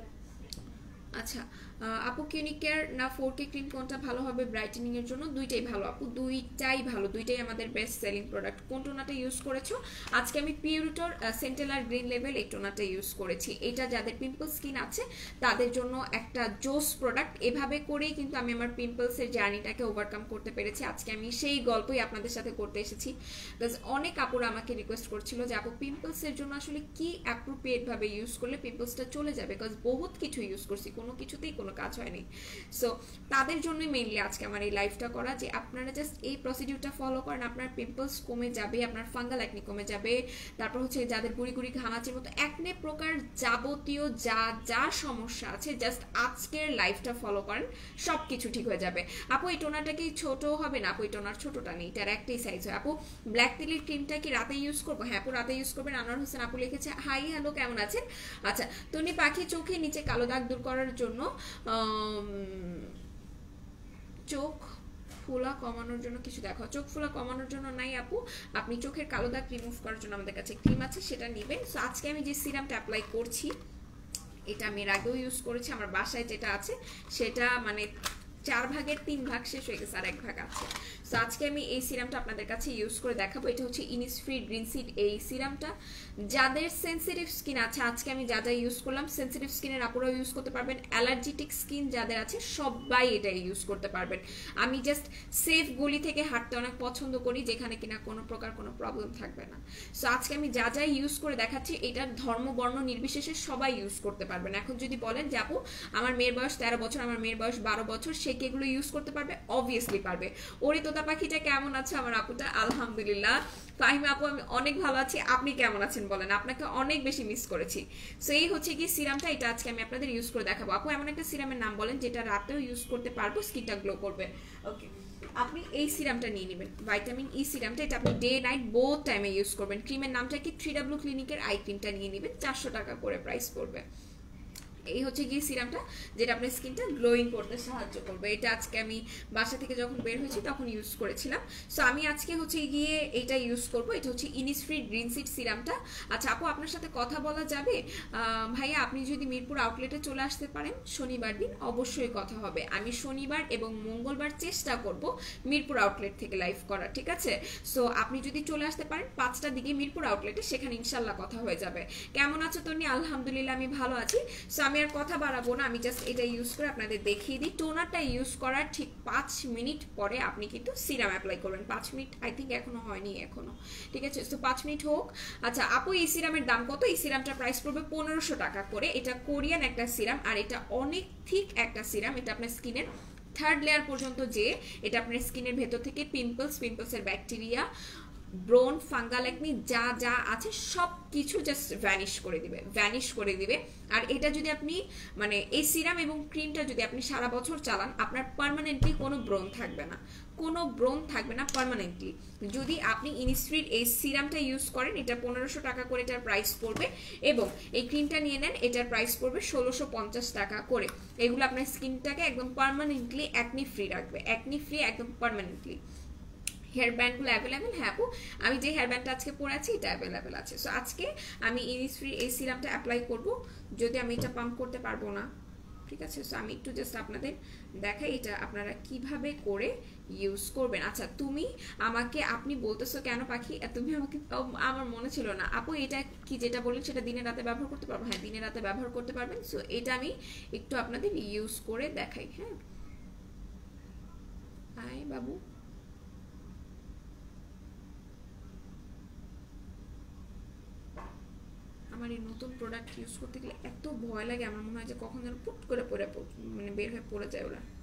আচ্ছা আপু, ক্লিনিক কেয়ার না 4K ক্রিম কোনটা ভালো হবে ব্রাইটেনিং এর জন্য? দুইটাই ভালো আপু, দুইটাই ভালো, দুইটাই আমাদের বেস্ট সেলিং প্রোডাক্ট। কোন টোনাটা ইউজ করেছো? আজকে আমি পিউরিটর সেন্টেলার গ্রিন লেভেল এই টোনাটা ইউজ করেছি। এটা যাদের পিম্পল স্কিন আছে তাদের জন্য একটা জোস প্রোডাক্ট। এভাবে করেই কিন্তু আমি আমার পিম্পলসের জার্নিটাকে ওভারকাম করতে পেরেছি। আজকে আমি সেই গল্পই আপনাদের সাথে করতে এসেছি। প্লাস অনেক আপুরা আমাকে রিকোয়েস্ট করছিল যে আপু পিম্পলসের জন্য আসলে কি অ্যাপ্রোপ্রিয়েট ভাবে ইউজ করলে পিম্পলসটা চলে যাবে, বিকজ বহুত কিছু ইউজ করছি, কোনো কিছুতেই কোনো কাজ হয়নি। সো তাদের জন্যই মেইনলি আজকে আমার এই লাইভটা করা, যে আপনারা জাস্ট এই প্রসিডিউরটা ফলো করেন, আপনার পিম্পলস কমে যাবে, আপনার ফাঙ্গাল একনি কমে যাবে। তারপর হচ্ছে যাদের গুড়ি গুড়ি ঘামাচির মতো একনে প্রকার যাবতীয় যা যা সমস্যা আছে, জাস্ট আজকের লাইভটা ফলো করেন, সব কিছু ঠিক হয়ে যাবে। আপু এই টোনারটা কি ছোট হবে না? আপু এই টোনার ছোটটা নেই, এটার একটাই সাইজ হয়। আপু ব্ল্যাক তিলের ক্রিমটা কি রাতে ইউজ করবো? হ্যাঁ আপু রাতে ইউজ করবেন। আনোয়ার হোসেন আপু লিখেছে হাই হ্যালো কেমন আছেন? আচ্ছা, টনি পাখি চোখে নিচে কালো দাগ দূর করার জন্য চোখ ফোলা কমানোর জন্য কিছু দেখো। চোখ ফোলা কমানোর জন্য নাই আপু, আপনি চোখের কালো দাগ রিমুভ করার জন্য আমাদের কাছে ক্রিম আছে, সেটা নেবেন। সো আজকে আমি যে সিরামটা অ্যাপ্লাই করছি এটা আমি এর আগেও ইউজ করেছি, আমার বাসায় যেটা আছে সেটা মানে 4 ভাগের 3 ভাগ শেষ হয়ে গেছে, আর 1 ভাগ আছে। সো আজকে আমি এই সিরামটা আপনাদের কাছে ইউজ করে দেখাবো। এটা হচ্ছে ইনিসফ্রি গ্রিন সিড এই সিরামটা। যাদের সেনসিটিভ স্কিন আছে, আজকে আমি যা যা ইউজ করলাম, সেনসিটিভ স্কিনের আপুরাও ইউজ করতে পারবেন, অ্যালার্জিটিক স্কিন যাদের আছে সবাই এটা ইউজ করতে পারবেন। আমি জাস্ট সেফ গলি থেকে হাঁটতে অনেক পছন্দ করি, যেখানে কিনা কোনো প্রকার কোনো প্রবলেম থাকবে না। সো আজকে আমি যা যা ইউজ করে দেখাচ্ছি, এটা ধর্ম বর্ণ নির্বিশেষে সবাই ইউজ করতে পারবেন। এখন যদি বলেন যে আপু আমার মেয়ের বয়স 13 বছর, আমার মেয়ের বয়স 12 বছর, সে কি এগুলো ইউজ করতে পারবে? অবভিয়াসলি পারবে। ওরে তোতা পাখিটা কেমন আছে আমার আপুটা? আলহামদুলিল্লাহ। ফাহিমা আপু আমি অনেক ভালো আছি, আপনি কেমন আছেন বলেন? আপনাকে অনেক বেশি মিস করেছি। সো এই হচ্ছে কি সিরামটা, এটা আজকে আমি আপনাদের ইউজ করে দেখাবো। আপু এমন একটা সিরামের নাম বলেন যেটা রাতেও ইউজ করতে পারবো, স্কিনটা গ্লো করবে। ওকে, আপনি এই সিরামটা নিয়ে নেবেন, ভাইটামিন ই সিরামটা। এটা আপনি ডে নাইট বোথ টাইমে ইউজ করবেন। ক্রিমের নামটা কি? 3W ক্লিনিকের আই ক্রিমটা নিয়ে নেবেন, 400 টাকা করে প্রাইস পড়বে। এই হচ্ছে গিয়ে সিরামটা, যেটা আপনার স্কিনটা গ্লোয়িং করতে সাহায্য করবে। এটা আজকে আমি বাসা থেকে যখন বের হয়েছি তখন ইউজ করেছিলাম। সো আমি আজকে হচ্ছে গিয়ে এটা ইউজ করব। এটা হচ্ছে ইনিসফ্রি গ্রিন সিড সিরামটা। আচ্ছা আপু আপনার সাথে কথা বলা যাবে? ভাইয়া আপনি যদি মিরপুর আউটলেটে চলে আসতে পারেন শনিবার দিন, অবশ্যই কথা হবে। আমি শনিবার এবং মঙ্গলবার চেষ্টা করব মিরপুর আউটলেট থেকে লাইভ করা, ঠিক আছে? সো আপনি যদি চলে আসতে পারেন 5টার দিকে মিরপুর আউটলেটে, সেখানে ইনশাল্লাহ কথা হয়ে যাবে। কেমন আছো তনি? আলহামদুলিল্লাহ আমি ভালো আছি। সো আমি আর কথা বাড়াবো না, আমি জাস্ট এটা ইউজ করে আপনাদের দেখিয়ে দিই। টোনারটা ইউজ করার ঠিক 5 মিনিট পরে আপনি কিন্তু সিরাম অ্যাপ্লাই করবেন। 5 মিনিট আই থিঙ্ক এখনো হয়নি এখনো, ঠিক আছে? তো 5 মিনিট হোক। আচ্ছা আপু এই সিরামের দাম কত? এই সিরামটা প্রাইস পড়বে 1500 টাকা করে। এটা কোরিয়ান একটা সিরাম, আর এটা অনেক থিক একটা সিরাম। এটা আপনার স্কিনের 3rd লেয়ার পর্যন্ত, যে এটা আপনার স্কিনের ভেতর থেকে পিম্পলসের ব্যাকটেরিয়া, ব্রোন, ফাঙ্গাল একনি যা যা আছে সব কিছু জাস্ট ভ্যানিশ করে দিবে। আর এটা যদি আপনি মানে এই সিরাম এবং ক্রিমটা যদি আপনি সারা বছর চালান, আপনার পার্মানেন্টলি কোনো ব্রণ থাকবে না পার্মানেন্টলি। যদি আপনি ইনিসফ্রির এই সিরামটা ইউজ করেন, এটা 1500 টাকা করে এটার প্রাইস পড়বে, এবং এই ক্রিমটা নিয়ে নেন, এটার প্রাইস পড়বে 1650 টাকা করে। এগুলো আপনার স্কিনটাকে একদম পার্মানেন্টলি অ্যাকনি ফ্রি রাখবে, অ্যাকনি ফ্রি একদম পার্মানেন্টলি। হেয়ার ব্যান্ডগুলো অ্যাভেলেবেল, হ্যাঁ আপু আমি যে হেয়ার ব্যান্ডটা আজকে পরে আছি এটা অ্যাভেলেবেল আছে। সো আজকে আমি ইনিসফ্রি এই সিরামটা অ্যাপ্লাই করব, যদি আমি এটা পাম্প করতে পারবো না, ঠিক আছে? সো আমি একটু জাস্ট আপনাদের দেখাই এটা আপনারা কিভাবে করে ইউজ করবেন। আচ্ছা তুমি আমাকে আপনি বলতেছো কেন পাখি? তুমি আমাকে, আমার মনে ছিল না আপু। এটা কি যেটা বললেন সেটা দিনে রাতে ব্যবহার করতে পারবো? হ্যাঁ দিনে রাতে ব্যবহার করতে পারবেন। সো এটা আমি একটু আপনাদের ইউজ করে দেখাই। হ্যাঁ আয় বাবু, আমার এই নতুন প্রোডাক্ট ইউজ করতে গেলে এত ভয় লাগে, আমার মনে হয় যে কখন যেন পুট করে মানে বের হয়ে পড়ে যায় ওরা।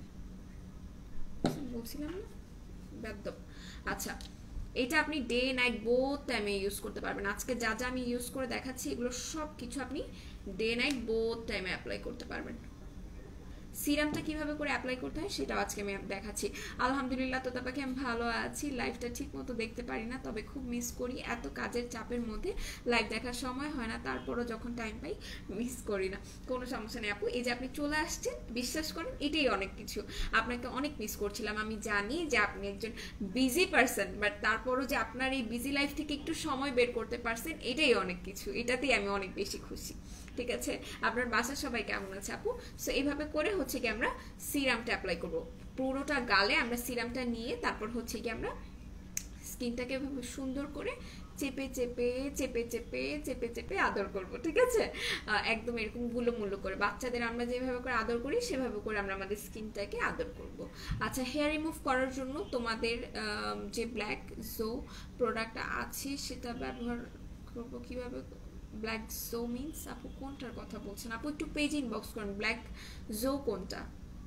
বলছিলাম না বেদ্যপ। আচ্ছা এটা আপনি ডে নাইট বোথ টাইমে ইউজ করতে পারবেন। আজকে যা যা আমি ইউজ করে দেখাচ্ছি এগুলো সব কিছু আপনি ডে নাইট বোথ টাইমে অ্যাপ্লাই করতে পারবেন। সিরামটা কিভাবে করে অ্যাপ্লাই করতে হয় সেটাও আজকে আমি দেখাচ্ছি। আলহামদুলিল্লাহ তো তাপাকে আমি ভালো আছি। লাইভটা ঠিক মতো দেখতে পারি না, তবে খুব মিস করি। এত কাজের চাপের মধ্যে লাইভ দেখার সময় হয় না, তারপরও যখন টাইম পাই মিস করি না। কোনো সমস্যা নেই আপু, এই যে আপনি চলে আসছেন বিশ্বাস করেন এটাই অনেক কিছু। আপনাকে অনেক মিস করছিলাম। আমি জানি যে আপনি একজন বিজি পারসন, বাট তারপরও যে আপনার এই বিজি লাইফ থেকে একটু সময় বের করতে পারছেন এটাই অনেক কিছু, এটাতেই আমি অনেক বেশি খুশি। ঠিক আছে, আপনার বাসার সবাই কেমন আছে আপু? সো এইভাবে করে হচ্ছে কি আমরা সিরামটা অ্যাপ্লাই করব পুরোটা গালে। আমরা সিরামটা নিয়ে তারপর হচ্ছে কি আমরা স্কিনটাকে এভাবে সুন্দর করে চেপে চেপে চেপে চেপে চেপে চেপে আদর করব, ঠিক আছে? একদম এরকম গুলোমুলো করে বাচ্চাদের আমরা যেভাবে করে আদর করি সেভাবে করে আমরা আমাদের স্কিনটাকে আদর করব। আচ্ছা হেয়ার রিমুভ করার জন্য তোমাদের যে ব্ল্যাক জো প্রোডাক্ট আছে সেটা ব্যবহার করব কিভাবে? ব্ল্যাক জো মিন্স আপু কোনটার কথা বলছেন? আপু একটু পেজ ইনবক্স করেন, ব্ল্যাক জো কোনটা?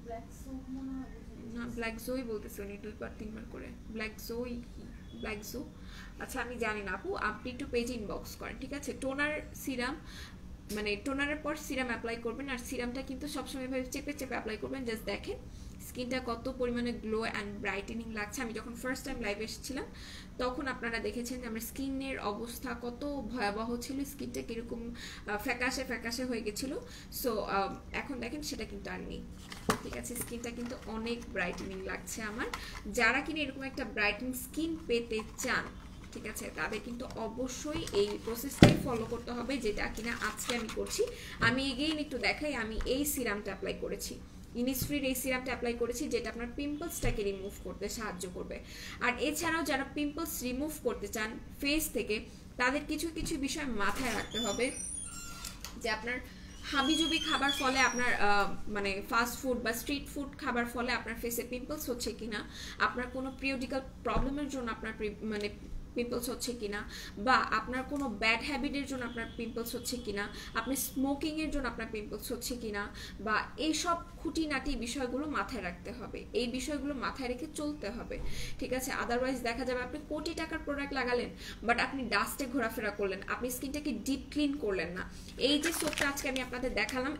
না ব্ল্যাক জোই বলতেছে উনি 2-3বার করে, ব্ল্যাক জোই ব্ল্যাক জো। আচ্ছা আমি জানি না আপু, আপনি একটু পেজ ইনবক্স করেন, ঠিক আছে? টোনার সিরাম মানে টোনারের পর সিরাম অ্যাপ্লাই করবেন, আর সিরামটা কিন্তু সবসময় এভাবে চেপে চেপে অ্যাপ্লাই করবেন। জাস্ট দেখেন স্কিনটা কত পরিমাণে গ্লো অ্যান্ড ব্রাইটেনিং লাগছে। আমি যখন ফার্স্ট টাইম লাইভে এসেছিলাম তখন আপনারা দেখেছেন যে আমার স্কিনের অবস্থা কত ভয়াবহ ছিল, স্কিনটা কীরকম ফ্যাকাশে ফ্যাকাশে হয়ে গেছিলো। সো এখন দেখেন সেটা কিন্তু আর নেই, ঠিক আছে? স্কিনটা কিন্তু অনেক ব্রাইটেনিং লাগছে আমার। যারা কিনা এরকম একটা ব্রাইটেনিং স্কিন পেতে চান, ঠিক আছে, তাদের কিন্তু অবশ্যই এই প্রসেসটাই ফলো করতে হবে, যেটা কিনা আজকে আমি করছি। আমি এগেইন একটু দেখাই, আমি এই সিরামটা অ্যাপ্লাই করেছি। ইনিসফ্রির এই সিরামটা অ্যাপ্লাই করেছি, যেটা আপনার পিম্পলসটাকে রিমুভ করতে সাহায্য করবে। আর এছাড়াও যারা পিম্পলস রিমুভ করতে চান ফেস থেকে, তাদের কিছু কিছু বিষয় মাথায় রাখতে হবে, যে আপনার হাবিজুবি খাবার ফলে আপনার মানে ফাস্ট ফুড বা স্ট্রিট ফুড খাবার ফলে আপনার ফেসে পিম্পলস হচ্ছে কিনা, আপনার কোনো পিরিয়ডিক্যাল প্রবলেমের জন্য আপনার মানে পিম্পলস হচ্ছে কিনা, বা আপনার কোনো ব্যাড হ্যাবিটের জন্য আপনার পিম্পলস হচ্ছে কিনা, আপনি স্মোকিংয়ের জন্য আপনার পিম্পলস হচ্ছে কিনা, বা এইসব খুঁটিনাটি বিষয়গুলো মাথায় রাখতে হবে, এই বিষয়গুলো মাথায় রেখে চলতে হবে, ঠিক আছে? আদারওয়াইজ দেখা যাবে আপনি কোটি টাকার প্রোডাক্ট লাগালেন, বাট আপনি ডাস্টে ঘোরাফেরা করলেন, আপনি স্কিনটাকে ডিপ ক্লিন করলেন না। এই যে সোপটা আজকে আমি আপনাদের দেখালাম,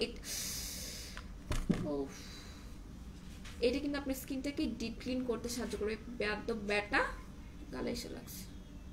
এটা কিন্তু আপনার স্কিনটাকে ডিপ ক্লিন করতে সাহায্য করবে। ব্যাটা গালে এসে লাগছে।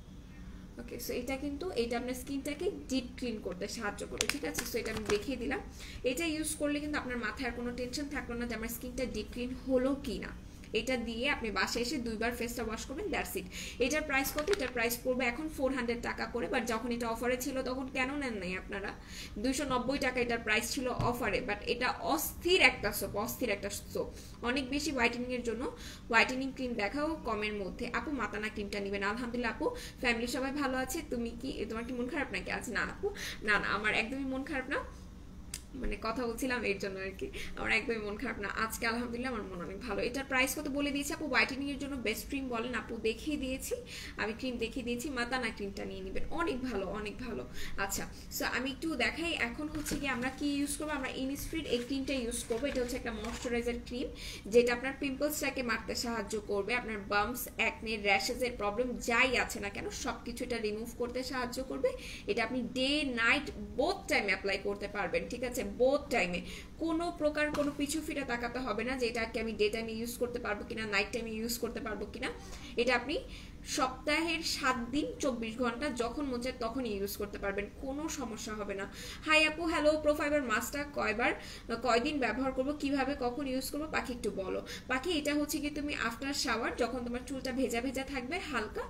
ওকে, সো এটা কিন্তু এটা আপনার স্কিনটাকে ডিপ ক্লিন করতে সাহায্য করবে, ঠিক আছে? সো এটা আমি দেখিয়ে দিলাম। এটা ইউজ করলে কিন্তু আপনার মাথায় কোনো টেনশন থাকলো না যে আমার স্কিনটা ডিপ ক্লিন হলো কি না। এটা দিয়ে আপনি বাসায় এসে 2 বার ফেসটা ওয়াশ করবেন, দ্যাটস ইট। এটার প্রাইস কত? এটার প্রাইস পড়বে এখন 400 টাকা করে, বাট যখন এটা অফারে ছিল তখন কেন নেন নাই আপনারা? 290 টাকা এটার প্রাইস ছিল অফারে, বাট এটা অস্থির একটা সোপ, অস্থির একটা সোপ। অনেক বেশি হোয়াইটেনিং এর জন্য হোয়াইটেনিং ক্রিম দেখাও কমের মধ্যে। আপু মাতানা ক্রিমটা নেবেন। আলহামদুলিল্লাহ আপু, ফ্যামিলি সবাই ভালো আছে। তোমার কি মন খারাপ নাকি? আজ না আপু, না আমার একদমই মন খারাপ না, মানে কথা বলছিলাম এর জন্য আর কি, আমার একদমই মন খারাপ না আজকে, আলহামদুলিল্লাহ আমার মন অনেক ভালো। এটার প্রাইস কত বলে দিয়েছি আপু? হোয়াইটেনিং এর জন্য বেস্ট ক্রিম বলেন আপু, দেখিয়ে দিয়েছি আমি, ক্রিম দেখিয়ে দিয়েছি, মাতানা ক্রিমটা নিয়ে নেবেন, অনেক ভালো অনেক ভালো। আচ্ছা, সো আমি একটু দেখাই এখন হচ্ছে কি আমরা কি ইউজ করবো। আমরা ইনিসফ্রির এই ক্রিমটা ইউজ করবো। এটা হচ্ছে একটা ময়শ্চারাইজার ক্রিম, যেটা আপনার পিম্পলসটাকে মারতে সাহায্য করবে, আপনার বাম্পস, অ্যাকনে, র্যাশেসের প্রবলেম যাই আছে না কেন সব কিছু এটা রিমুভ করতে সাহায্য করবে। এটা আপনি ডে নাইট বোথ টাইমে অ্যাপ্লাই করতে পারবেন, ঠিক আছে? বোথ টাইমে কোনো প্রকার কোনো পিছু ফিরে তাকাতে হবে না যে এটাকে আমি ডে টাইমে ইউজ করতে পারবো কিনা, নাইট টাইমে ইউজ করতে পারবো কিনা। এটা আপনি সপ্তাহের 7 দিন 24 ঘন্টা যখন মন চায় তখন ইউজ করতে পারবেন, কোনো সমস্যা হবে না। হাই আপু, হ্যালো। প্রোফাইবার মাস্কটা কয়দিন ব্যবহার করব, কিভাবে কখন ইউজ করবো পাখি একটু বলো। পাখি এটা হচ্ছে কি তুমি আফটার শাওয়ার যখন তোমার চুলটা ভেজা ভেজা থাকবে হালকা,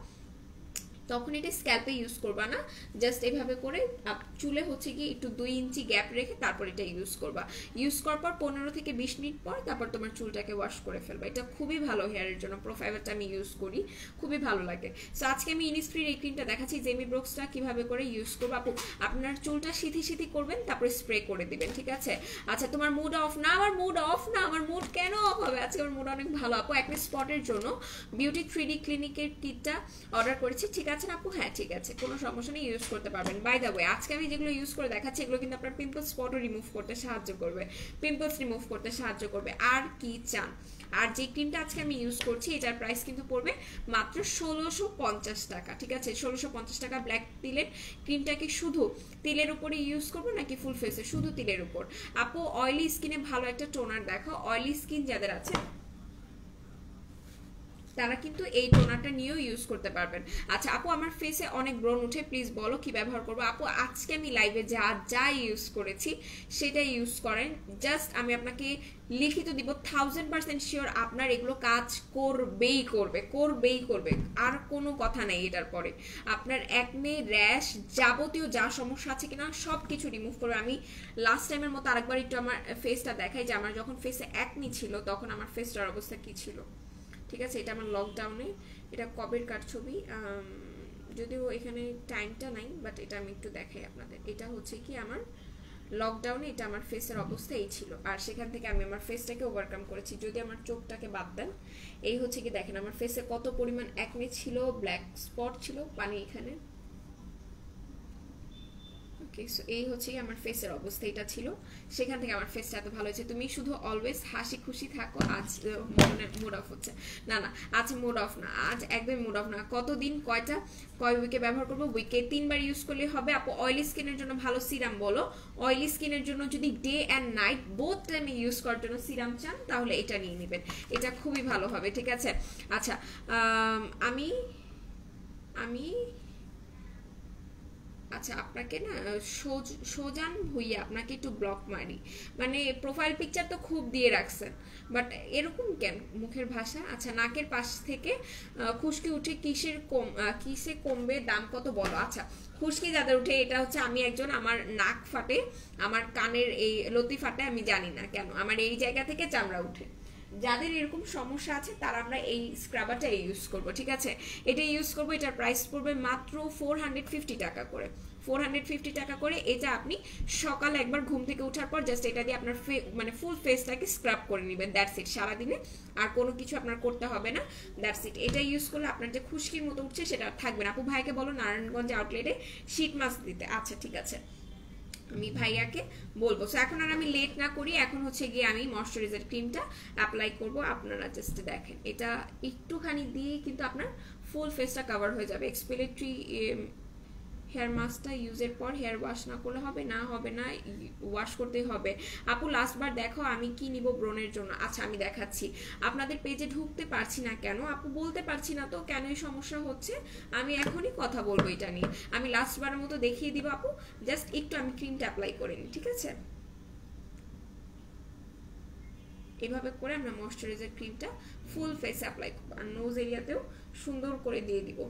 তখন এটা স্ক্যাল্পে ইউজ করবা না, জাস্ট এভাবে করে চুলে হচ্ছে কি একটু 2 ইঞ্চি গ্যাপ রেখে তারপর এটা ইউজ করবা। ইউজ করার পর 15 থেকে 20 মিনিট পর তারপর তোমার চুলটাকে ওয়াশ করে ফেলবা। এটা খুবই ভালো হেয়ারের জন্য, প্রোফাইবারটা আমি ইউজ করি, খুবই ভালো লাগে। সো আজকে আমি ইনিসফ্রির এই ক্রিমটা দেখাচ্ছি, জেমি ব্রোক্সটা কিভাবে করে ইউজ করবো। আপু আপনার চুলটা সিথি করবেন, তারপরে স্প্রে করে দিবেন, ঠিক আছে? আচ্ছা, তোমার মুড অফ না? আমার মুড অফ না, আমার মুড কেন অফ হবে? আজকে আমার মুড অনেক ভালো। আপু একনি স্পটের জন্য বিউটি 3D ক্লিনিকের কিটটা অর্ডার করেছি, ঠিক আছে না আপু? হ্যাঁ ঠিক আছে, কোনো সমস্যা নেই, ইউজ করতে পারবেন। বাই দ্য ওয়ে, আজকে আমি যেগুলো ইউজ করে দেখাচ্ছি এগুলো কিন্তু আপনার পিম্পল স্পটও রিমুভ করতে সাহায্য করবে, পিম্পলস রিমুভ করতে সাহায্য করবে। আর কি চান? আর যে ক্রিমটা আজকে আমি ইউজ করছি এটার প্রাইস কিন্তু পড়বে মাত্র 1650 টাকা, ঠিক আছে? 1650 টাকা। ব্ল্যাক তিলের ক্রিমটা কি শুধু তিলের উপরে ইউজ করবো নাকি ফুল ফেসে? শুধু তিলের উপর। আপু অয়েলি স্কিনে ভালো একটা টোনার দেখো, অয়েলি স্কিন যাদের আছে তারা কিন্তু এই টোনারটা নিয়েও ইউজ করতে পারবেন। আচ্ছা আপু, আমার ফেসে অনেক ব্রণ উঠে, প্লিজ বলো কি ব্যবহার করবো। আপু আজকে আমি লাইভে যা ইউজ করেছি সেটাই ইউজ করেন, জাস্ট আমি আপনাকে লিখিত দিব, 1000% শিওর আপনার এগুলো কাজ করবেই করবে, আর কোনো কথা নেই। এটার পরে আপনার একনে, র্যাশ, যাবতীয় যা সমস্যা আছে কিনা সব কিছু রিমুভ করবে। আমি লাস্ট টাইমের মতো আরেকবার একটু আমার ফেসটা দেখাই, যে আমার যখন ফেসে একনি ছিল তখন আমার ফেসটার অবস্থা কি ছিল, ঠিক আছে? এটা আমার লকডাউনে, এটা কবের কার ছবি, যদিও এখানে টাইমটা নাই, বাট এটা আমি একটু দেখাই আপনাদের। এটা হচ্ছে কি আমার লকডাউনে, এটা আমার ফেসের অবস্থা এই ছিল, আর সেখান থেকে আমি আমার ফেসটাকে ওভারকাম করেছি। যদি আমার চোখটাকে বাদ দেন, এই হচ্ছে কি দেখেন আমার ফেসে কত পরিমাণ একনে ছিল, ব্ল্যাক স্পট ছিল, পানি এখানে। ওকে, সো এই হচ্ছে আমার ফেসের অবস্থা, এটা ছিল, সেখান থেকে আমার ফেসটা এত ভালো হয়েছে। তুমি শুধু অলওয়েজ হাসি খুশি থাকো। আজ মুড অফ হচ্ছে না, আজ মুড অফ না, আজ একদম মুড অফ না। কতদিন কয় উইকে ব্যবহার করবো? উইকে 3 বার ইউজ করলে হবে। আপু অয়েলি স্কিনের জন্য ভালো সিরাম বলো। অয়েলি স্কিনের জন্য যদি ডে অ্যান্ড নাইট বোথ টাইমে ইউজ করার জন্য সিরাম চান তাহলে এটা নিয়ে নেবেন, এটা খুবই ভালো হবে, ঠিক আছে? আচ্ছা, আমি আচ্ছা আপনাকে না সোজান ভুইয়া আপনাকে একটু ব্লক মারি, মানে প্রোফাইল পিকচার তো খুব দিয়ে রাখছেন, বাট এরকম কেন মুখের ভাষা? আচ্ছা নাকের পাশ থেকে খুশকি উঠে কিসে কমবে, দাম কত বলো? আচ্ছা খুশকি যাদের উঠে এটা হচ্ছে আমি একজন, আমার নাক ফাটে, আমার কানের এই লতি ফাটে, আমি জানি না কেন আমার এই জায়গা থেকে চামড়া উঠে। যাদের এরকম সমস্যা আছে তারা আমরা এই স্ক্রাবারটা ইউজ করব, ঠিক আছে? এটা ইউজ করব, এটার প্রাইস পড়বে মাত্র 450 টাকা করে, 450 টাকা করে। এটা আপনি সকালে একবার ঘুম থেকে ওঠার পর জাস্ট এটা দিয়ে আপনার মানে ফুল ফেসটাকে স্ক্রাব করে নেবেন, দ্যাটস ইট। সারাদিনে আর কোনো কিছু আপনার করতে হবে না, দ্যাটস ইট। এটা ইউজ করলে আপনার যে খুশকির মতো উঠছে সেটা থাকবে না। আপু ভাইকে বলো নারায়ণগঞ্জ আউটলেটে শীট মাস্ক দিতে। আচ্ছা ঠিক আছে, আমি ভাইয়াকে বলবো। সো এখন আর আমি লেট না করি, এখন হচ্ছে গিয়ে আমি ময়শ্চারাইজার ক্রিমটা অ্যাপ্লাই করব। আপনারা জাস্ট দেখেন এটা একটুখানি দিয়ে কিন্তু আপনার ফুল ফেসটা কভার হয়ে যাবে। এক্সপিলেটরি হেয়ার মাস্কটা ইউজের পর হেয়ার ওয়াশ না করলে হবে না, হবে না, ওয়াশ করতে হবে। আপু লাস্টবার দেখো আমি কি নিব ব্রণের জন্য। আচ্ছা আমি দেখাচ্ছি। আপনাদের পেজে ঢুকতে পারছি না কেন আপু? বলতে পারছি না তো কেন এই সমস্যা হচ্ছে, আমি এখনই কথা বলবো এটা নিয়ে। আমি লাস্টবারের মতো দেখিয়ে দিব আপু, জাস্ট একটু আমি ক্রিমটা অ্যাপ্লাই করে নিই, ঠিক আছে? এভাবে করে আমরা ময়শ্চারাইজার ক্রিমটা ফুল ফেস অ্যাপ্লাই করবো, আর নোজ এরিয়াতেও সুন্দর করে দিয়ে দিব।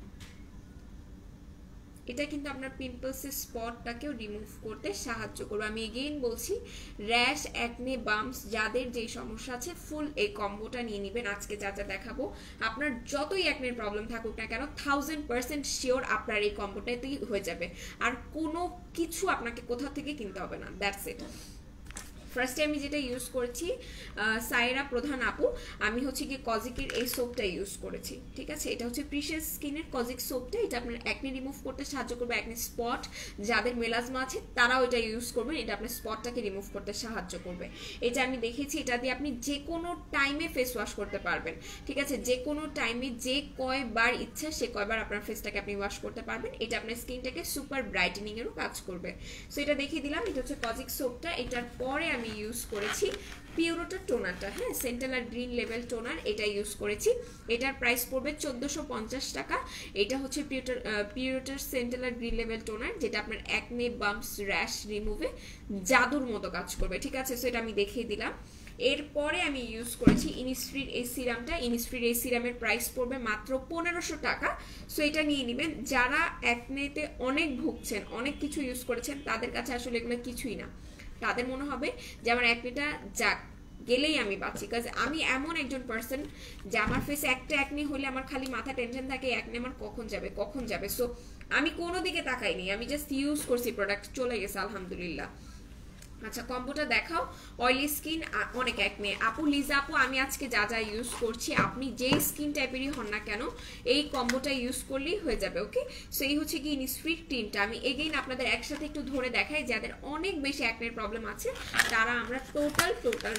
এটা কিন্তু আপনার পিম্পলসের স্পটটাকেও রিমুভ করতে সাহায্য করবে। আমি এগেইন বলছি, র্যাশ, অ্যাকনে, বাম্পস যাদের যেই সমস্যা আছে ফুল এই কম্বোটা নিয়ে নেবেন। আজকে যা যা দেখাবো, আপনার যতই অ্যাকনের প্রবলেম থাকুক না কেন 1000% শিওর আপনার এই কম্বোটাতেই হয়ে যাবে, আর কোনো কিছু আপনাকে কোথা থেকে কিনতে হবে না, দ্যাটস ইট। ফার্স্টে আমি যেটা ইউজ করেছি সাইরা প্রধান আপু, আমি হচ্ছে কি কজিকের এই সোপটা ইউজ করেছি, ঠিক আছে? এটা হচ্ছে প্রিশিয়াস স্কিনের কজিক সোপটা, এটা আপনার অ্যাকনে রিমুভ করতে সাহায্য করবে। অ্যাকনে স্পট যাদের মেলাজমা আছে তারাও এটা ইউজ করবেন, এটা আপনার স্পটটাকে রিমুভ করতে সাহায্য করবে। এটা আমি দেখেছি, এটা দিয়ে আপনি যে কোনো টাইমে ফেস ওয়াশ করতে পারবেন, ঠিক আছে? যে কোনো টাইমে যে কয়বার ইচ্ছা সে কয়বার আপনার ফেসটাকে আপনি ওয়াশ করতে পারবেন। এটা আপনার স্কিনটাকে সুপার ব্রাইটেনিং এরও কাজ করবে। সো এটা দেখিয়ে দিলাম, এটা হচ্ছে কজিক সোপটা। এটার পরে আমি ইউজ করেছি পিউরোটার টোনারটা, হ্যাঁ সেন্টেলার গ্রিন লেভেল টোনার, এটা ইউজ করেছি। এটার প্রাইস পড়বে 1450 টাকা। এটা হচ্ছে পিউরোটার সেন্টেলার গ্রিন লেভেল টোনার, যেটা আপনার অ্যাকনে, বাম্পস, র্যাশ রিমুভে জাদুর মতো কাজ করবে, ঠিক আছে? সো এটা আমি দেখিয়ে দিলাম। এরপরে আমি ইউজ করেছি ইনিসফ্রির এই সিরামটা। ইনিসফ্রির এই সিরামের প্রাইস পড়বে মাত্র 1500 টাকা। সো এটা নিয়ে নেবেন। যারা অ্যাকনেতে অনেক ভুগছেন, অনেক কিছু ইউজ করেছেন, তাদের কাছে আসলে এগুলো কিছুই না। তাদের মনে হবে যে আমার অ্যাকনেটা যাক গেলেই আমি বাঁচি, কাজ আমি এমন একজন পার্সন যে আমার ফেসে একটা অ্যাকনে হলে আমার খালি মাথা টেনশন থাকে, অ্যাকনে আমার কখন যাবে কখন যাবে। সো আমি কোনো দিকে তাকাইনি, আমি জাস্ট ইউজ করছি, প্রোডাক্ট চলে গেছে আলহামদুলিল্লাহ। আচ্ছা কম্বোটা দেখাও। অয়েলি স্কিন, অনেক অ্যাকনে। আপু লিজা আপু, আমি আজকে যা যা ইউজ করছি আপনি যেই স্কিন টাইপেরই হন না কেন এই কম্বোটা ইউজ করলেই হয়ে যাবে, ওকে? সো এই হচ্ছে কি ইনিসফ্রিট ক্রিমটা। আমি এগেইন আপনাদের একসাথে একটু ধরে দেখাই, যাদের অনেক বেশি অ্যাকনের প্রবলেম আছে তারা আমরা টোটাল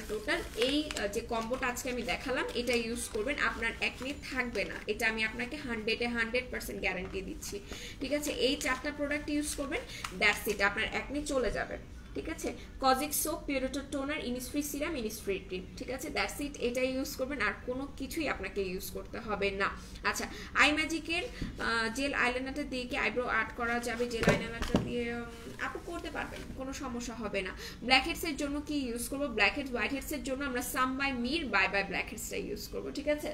এই যে কম্বোটা আজকে আমি দেখালাম এটা ইউজ করবেন, আপনার অ্যাকনে থাকবে না। এটা আমি আপনাকে 100% গ্যারান্টি দিচ্ছি, ঠিক আছে? এই 4টা প্রোডাক্ট ইউজ করবেন, দ্যাটস ইট, আপনার অ্যাকনে চলে যাবে, ঠিক আছে? কজিক সোপ, পিউরোটার toner, Innisfree serum, Innisfree cream, ঠিক আছে? দ্যাটস ইট, এটাই ইউজ করবেন, আর কোনো কিছুই আপনাকে ইউজ করতে হবে না। আচ্ছা আই ম্যাজিকের জেল আইলাইনারটা দিয়ে কি আইব্রো আর্ট করা যাবে? জেল আইলাইনারটা দিয়ে আপু করতে পারবেন, কোনো সমস্যা হবে না। ব্ল্যাক হেডসের জন্য কি ইউজ করবো? ব্ল্যাক হেডস, হোয়াইট হেডসের জন্য আমরা some by mi bye bye black হেডসটা ইউজ করবো, ঠিক আছে?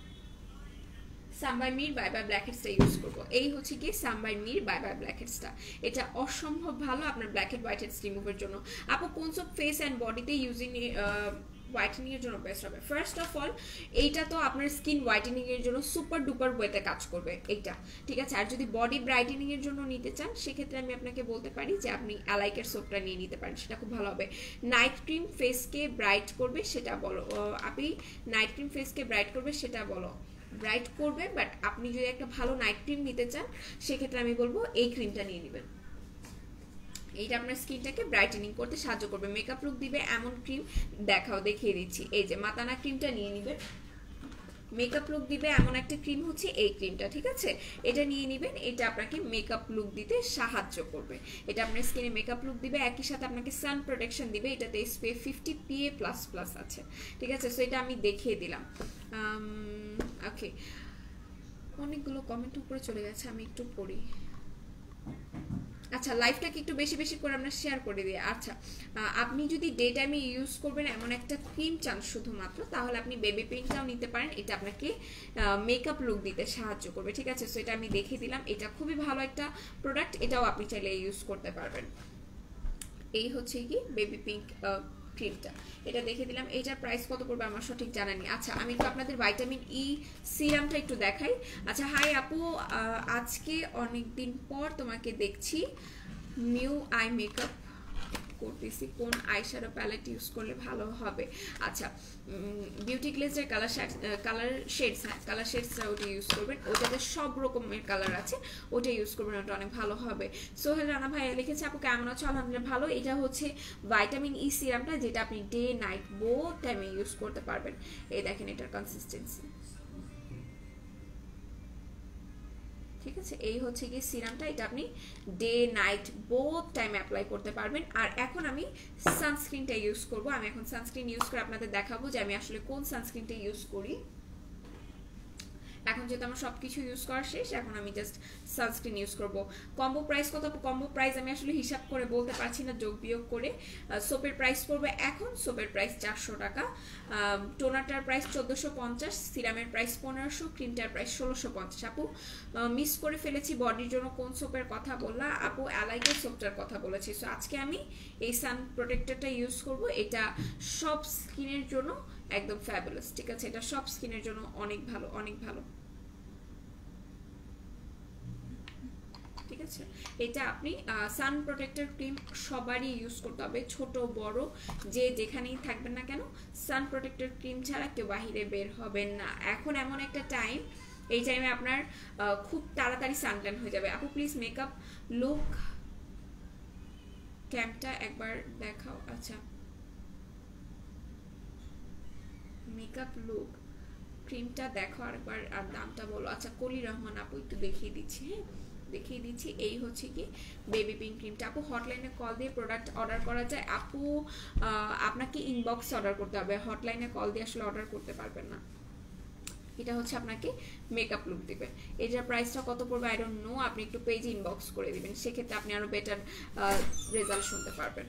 Some by mi bye bye black হেডসটা ইউজ করবো। এই হচ্ছে কি some by mi bye bye black হেডসটা, এটা অসম্ভব ভালো আপনার ব্ল্যাক হেড হোয়াইট হেডস রিমুভের জন্য। আপু কোন সব ফেস অ্যান্ড বডিতে ইউজিং হোয়াইটেনিং এর জন্য বেস্ট হবে? ফার্স্ট অফ অল এইটা তো আপনার স্কিন হোয়াইটেনিং এর জন্য সুপার ডুপার ওয়েতে কাজ করবে এইটা, ঠিক আছে? আর যদি বডি ব্রাইটেনিং এর জন্য নিতে চান সেক্ষেত্রে আমি আপনাকে বলতে পারি যে আপনি অ্যালাইকের সোপটা নিয়ে নিতে পারেন, সেটা খুব ভালো হবে। নাইট ক্রিম ফেসকে ব্রাইট করবে সেটা বলো আপনি, নাইট ক্রিম ফেসকে ব্রাইট করবে সেটা বলো। ব্রাইট করবে, বাট আপনি যদি একটা ভালো নাইট ক্রিম নিতে চান সেক্ষেত্রে আমি বলবো এই ক্রিমটা নিয়ে নেবেন। এইটা আপনার স্কিনটাকে ব্রাইটেনিং করতে সাহায্য করবে, মেকআপ লুক দিবে এমন ক্রিম। দেখাও, দেখিয়ে দিচ্ছি, এই যে মাতানা ক্রিমটা নিয়ে নেবেন। মেকআপ লুক দিবে এমন একটা ক্রিম হচ্ছে এই ক্রিমটা, ঠিক আছে? এটা নিয়ে নেবেন, এটা আপনাকে মেকআপ লুক দিতে সাহায্য করবে। এটা আপনার স্কিনে মেকআপ লুক দিবে, একই সাথে আপনাকে সান প্রোটেকশন দিবে। এটাতে SPF 50 PA++ আছে, ঠিক আছে? সো এটা আমি দেখিয়ে দিলাম। ওকে, অনেকগুলো কমেন্ট উপরে চলে গেছে, আমি একটু পড়ি। আচ্ছা, লাইফটাকে একটু বেশি বেশি করে আমরা শেয়ার করে দিই। আচ্ছা, আপনি যদি ডে টাইমে ইউজ করবেন এমন একটা ক্রিম চান শুধুমাত্র, তাহলে আপনি বেবি পিঙ্কটাও নিতে পারেন। এটা আপনাকে মেকআপ লুক দিতে সাহায্য করবে, ঠিক আছে? সো এটা আমি দেখিয়ে দিলাম, এটা খুবই ভালো একটা প্রোডাক্ট, এটাও আপনি চাইলে ইউজ করতে পারবেন। এই হচ্ছে কি বেবি পিঙ্ক ক্রিমটা, এটা দেখে দিলাম। এটার প্রাইস কত পড়বে আমার সঠিক জানা নেই। আচ্ছা, আমি একটু আপনাদের ভাইটামিন ই সিরামটা একটু দেখাই। আচ্ছা, হাই আপু, আজকে অনেক দিন পর তোমাকে দেখছি, নিউ আই মেকআপ করতেছি, কোন আইশ্যাডো প্যালেট ইউজ করলে ভালো হবে? আচ্ছা, বিউটি গ্লেজের কালার শেডস ওটা ইউজ করবেন, ওটাতে সব রকমের কালার আছে, ওটা ইউজ করবেন, ওটা অনেক ভালো হবে। সোহেল রানা ভাইয়া লিখেছে, আপু কেমন আছো? আলহামদুলিল্লাহ ভালো। এটা হচ্ছে ভাইটামিন ই সিরামটা, যেটা আপনি ডে নাইট বোথ টাইমে ইউজ করতে পারবেন। এই দেখেন এটার কনসিস্টেন্সি, ঠিক আছে? এই হচ্ছে কি সিরামটা, এটা আপনি day night both time apply করতে পারবেন। আর এখন আমি সানস্ক্রিনটা ইউজ করব। আমি এখন সানস্ক্রিন ইউজ করে আপনাদের দেখাবো যে আমি আসলে কোন সানস্ক্রিনটা ইউজ করি। এখন যেহেতু আমার সবকিছু ইউজ করা শেষ, এখন আমি জাস্ট সানস্ক্রিন ইউজ করব। কম্বো প্রাইস কত? কম্বো প্রাইস আমি আসলে হিসাব করে বলতে পারছি না, যোগ বিয়োগ করে। সোপের প্রাইস পড়বে এখন, সোপের প্রাইস 400 টাকা, টোনারটার প্রাইস 1450, সিরামের প্রাইস 1500, ক্রিমটার প্রাইস 1650। আপু মিস করে ফেলেছি, বডির জন্য কোন সোপের কথা বললা? আপু অ্যালাইকের সোপটার কথা বলেছি। সো আজকে আমি এই সান প্রোটেক্টরটা ইউজ করব, এটা সব স্কিনের জন্য একদম ফ্যাবুলাস, ঠিক আছে? এটা সব স্কিনের জন্য অনেক ভালো, অনেক ভালো, ঠিক আছে? এটা আপনি সান প্রোটেক্টর ক্রিম সবারই ইউজ করতে হবে, ছোট বড় যে যেখানেই থাকবেন না কেন, সান প্রোটেক্টর ক্রিম ছাড়া কেউ বাহিরে বের হবেন না। এখন এমন একটা টাইম, এই টাইমে আপনার খুব তাড়াতাড়ি সানট্যান হয়ে যাবে। আপু প্লিজ মেকআপ লুক ক্যাম্পটা একবার দেখাও। আচ্ছা, মেকআপ লুক ক্রিমটা দেখো আরেকবার, আর দামটা বলো। আচ্ছা, কলি রহমান আপু একটু দেখিয়ে দিচ্ছি, হ্যাঁ দেখিয়ে দিচ্ছি। এই হচ্ছে কি বেবি পিঙ্ক ক্রিমটা। আপু হটলাইনে কল দিয়ে প্রোডাক্ট অর্ডার করা যায়? আপু আপনাকে ইনবক্সে অর্ডার করতে হবে, হটলাইনে কল দিয়ে আসলে অর্ডার করতে পারবেন না। এটা হচ্ছে আপনাকে মেকআপ লুক দিবে। এটার প্রাইসটা কত পড়বে আই ডোন্ট নো, আপনি একটু পেজে ইনবক্স করে দিবেন, সেক্ষেত্রে আপনি আরো বেটার রেজাল্ট শুনতে পারবেন।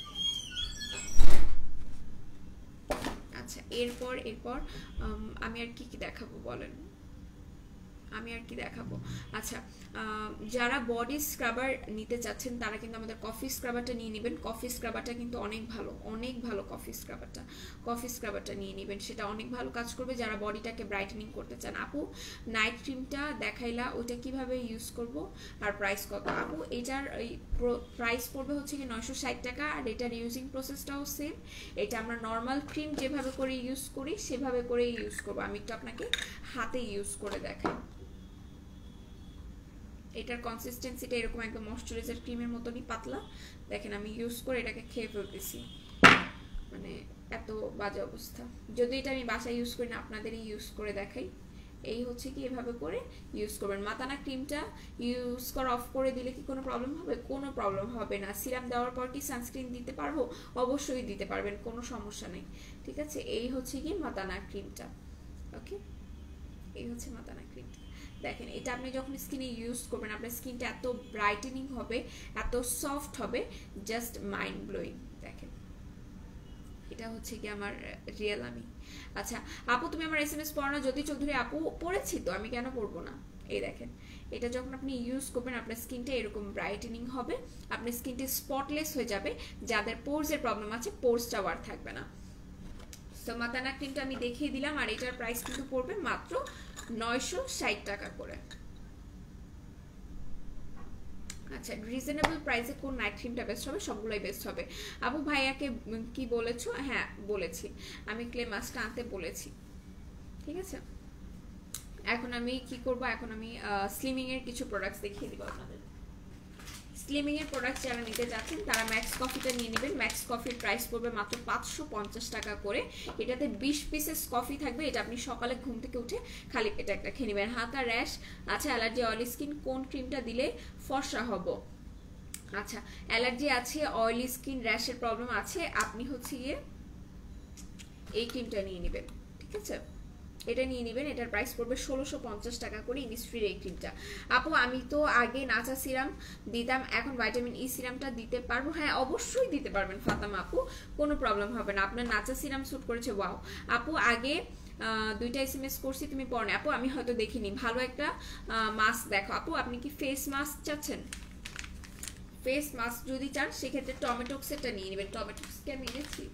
আচ্ছা, এরপর আমি আর কি দেখাবো বলেন, আমি আর কি দেখাবো? আচ্ছা, যারা বডি স্ক্রাবার নিতে চাচ্ছেন তারা কিন্তু আমাদের কফি স্ক্রাবারটা নিয়ে নেবেন। কফি স্ক্রাবারটা কিন্তু অনেক ভালো, অনেক ভালো। কফি স্ক্রাবারটা নিয়ে নেবেন, সেটা অনেক ভালো কাজ করবে যারা বডিটাকে ব্রাইটেনিং করতে চান। আপু নাইট ক্রিমটা দেখাইলা, ওইটা কিভাবে ইউজ করব আর প্রাইস কত? আপু এটার প্রাইস পড়বে হচ্ছে কি 960 টাকা, আর এটার ইউজিং প্রসেসটাও সেম। এটা আমরা নর্মাল ক্রিম যেভাবে করে ইউজ করি সেভাবে করে ইউজ করবো। আমি একটু আপনাকে হাতে ইউজ করে দেখাই। এটার কনসিস্টেন্সিটা এরকম একদম ময়শ্চারাইজার ক্রিমের মতনই পাতলা। দেখেন আমি ইউজ করে এটাকে খেয়ে ফেলতেছি, মানে এত বাজে অবস্থা। যদি এটা আমি বাসায় ইউজ করি না, আপনাদেরই ইউজ করে দেখাই। এই হচ্ছে কি এভাবে করে ইউজ করবেন। মাতানা ক্রিমটা ইউজ করা অফ করে দিলে কি কোনো প্রবলেম হবে? কোনো প্রবলেম হবে না। সিরাম দেওয়ার পর কি সানস্ক্রিন দিতে পারবো? অবশ্যই দিতে পারবেন, কোনো সমস্যা নেই, ঠিক আছে? এই হচ্ছে কি মাতানা ক্রিমটা, ওকে? এই হচ্ছে মাতানা ক্রিমটা। দেখেন এটা আপনি যখন স্কিনে ইউজ করবেন আপনার স্কিনটা এত ব্রাইটেনিং হবে, এত সফট হবে, জাস্ট মাইন্ড ব্লোয়িং। দেখেন এটা হচ্ছে কি আমার রিয়েল আমি। আচ্ছা আপু তুমি আমার এসএমএস পড়ো না? জ্যোতি চৌধুরী আপু পড়েছি তো, আমি কেন পড়বো না। এই দেখেন এটা যখন আপনি ইউজ করবেন আপনার স্কিনটা এরকম ব্রাইটেনিং হবে, আপনার স্কিনটা স্পটলেস হয়ে যাবে। যাদের পোরসের প্রবলেম আছে পোরসটাও আর থাকবে না। তো মাতানা ক্রিমটা আমি দেখিয়ে দিলাম, আর এটার প্রাইস কিন্তু পড়বে মাত্র 960 টাকা করে। আচ্ছা রিজনেবল প্রাইসে কোন নাইট ক্রিমটা বেস্ট হবে? সবগুলোই বেস্ট হবে। আপু ভাইয়াকে কি বলেছো? হ্যাঁ বলেছি, আমি ক্লে মাস্কটা আনতে বলেছি, ঠিক আছে? এখন আমি কি করব, এখন আমি স্লিমিং এর কিছু প্রোডাক্টস দেখিয়ে দিব আপনাদের। স্লিমিং এর প্রোডাক্ট যারা নিতে যাচ্ছেন তারা ম্যাক্স কফিটা নিয়ে নেবেন। ম্যাক্স কফির প্রাইস পড়বে মাত্র 550 টাকা করে। এটাতে 20 পিসেস কফি থাকবে। এটা আপনি সকালে ঘুম থেকে উঠে খালি পেটে একটা খেয়ে নেবেন। হালকা র্যাশ আছে, অ্যালার্জি, অয়েলি স্কিন, কোন ক্রিমটা দিলে ফর্সা হব? আচ্ছা অ্যালার্জি আছে, অয়েলি স্কিন, র্যাশের প্রবলেম আছে, আপনি হচ্ছে গিয়ে এই ক্রিমটা নিয়ে নেবেন, ঠিক আছে? এটা নিয়ে নেবেন। এটার প্রাইস পড়বে 1650 টাকা করে ইনিসফ্রির এই ক্রিমটা। আপু আমি তো আগে নাচা সিরাম দিতাম, এখন ভাইটামিন ই সিরামটা দিতে পারবো? হ্যাঁ অবশ্যই দিতে পারবেন ফাতেমা আপু, কোনো প্রবলেম হবে না। আপনার নাচা সিরাম স্যুট করেছে, ওয়াও। আপু আগে দুইটা এসএমএস করছি তুমি পড়ো না। আপু আমি হয়তো দেখিনি, ভালো একটা মাস্ক দেখো। আপু আপনি কি ফেস মাস্ক চাচ্ছেন? ফেস মাস্ক যদি চান সেক্ষেত্রে টমেটোক্সেরটা নিয়ে নেবেন। টমেটোক্সকে আমি এনেছি,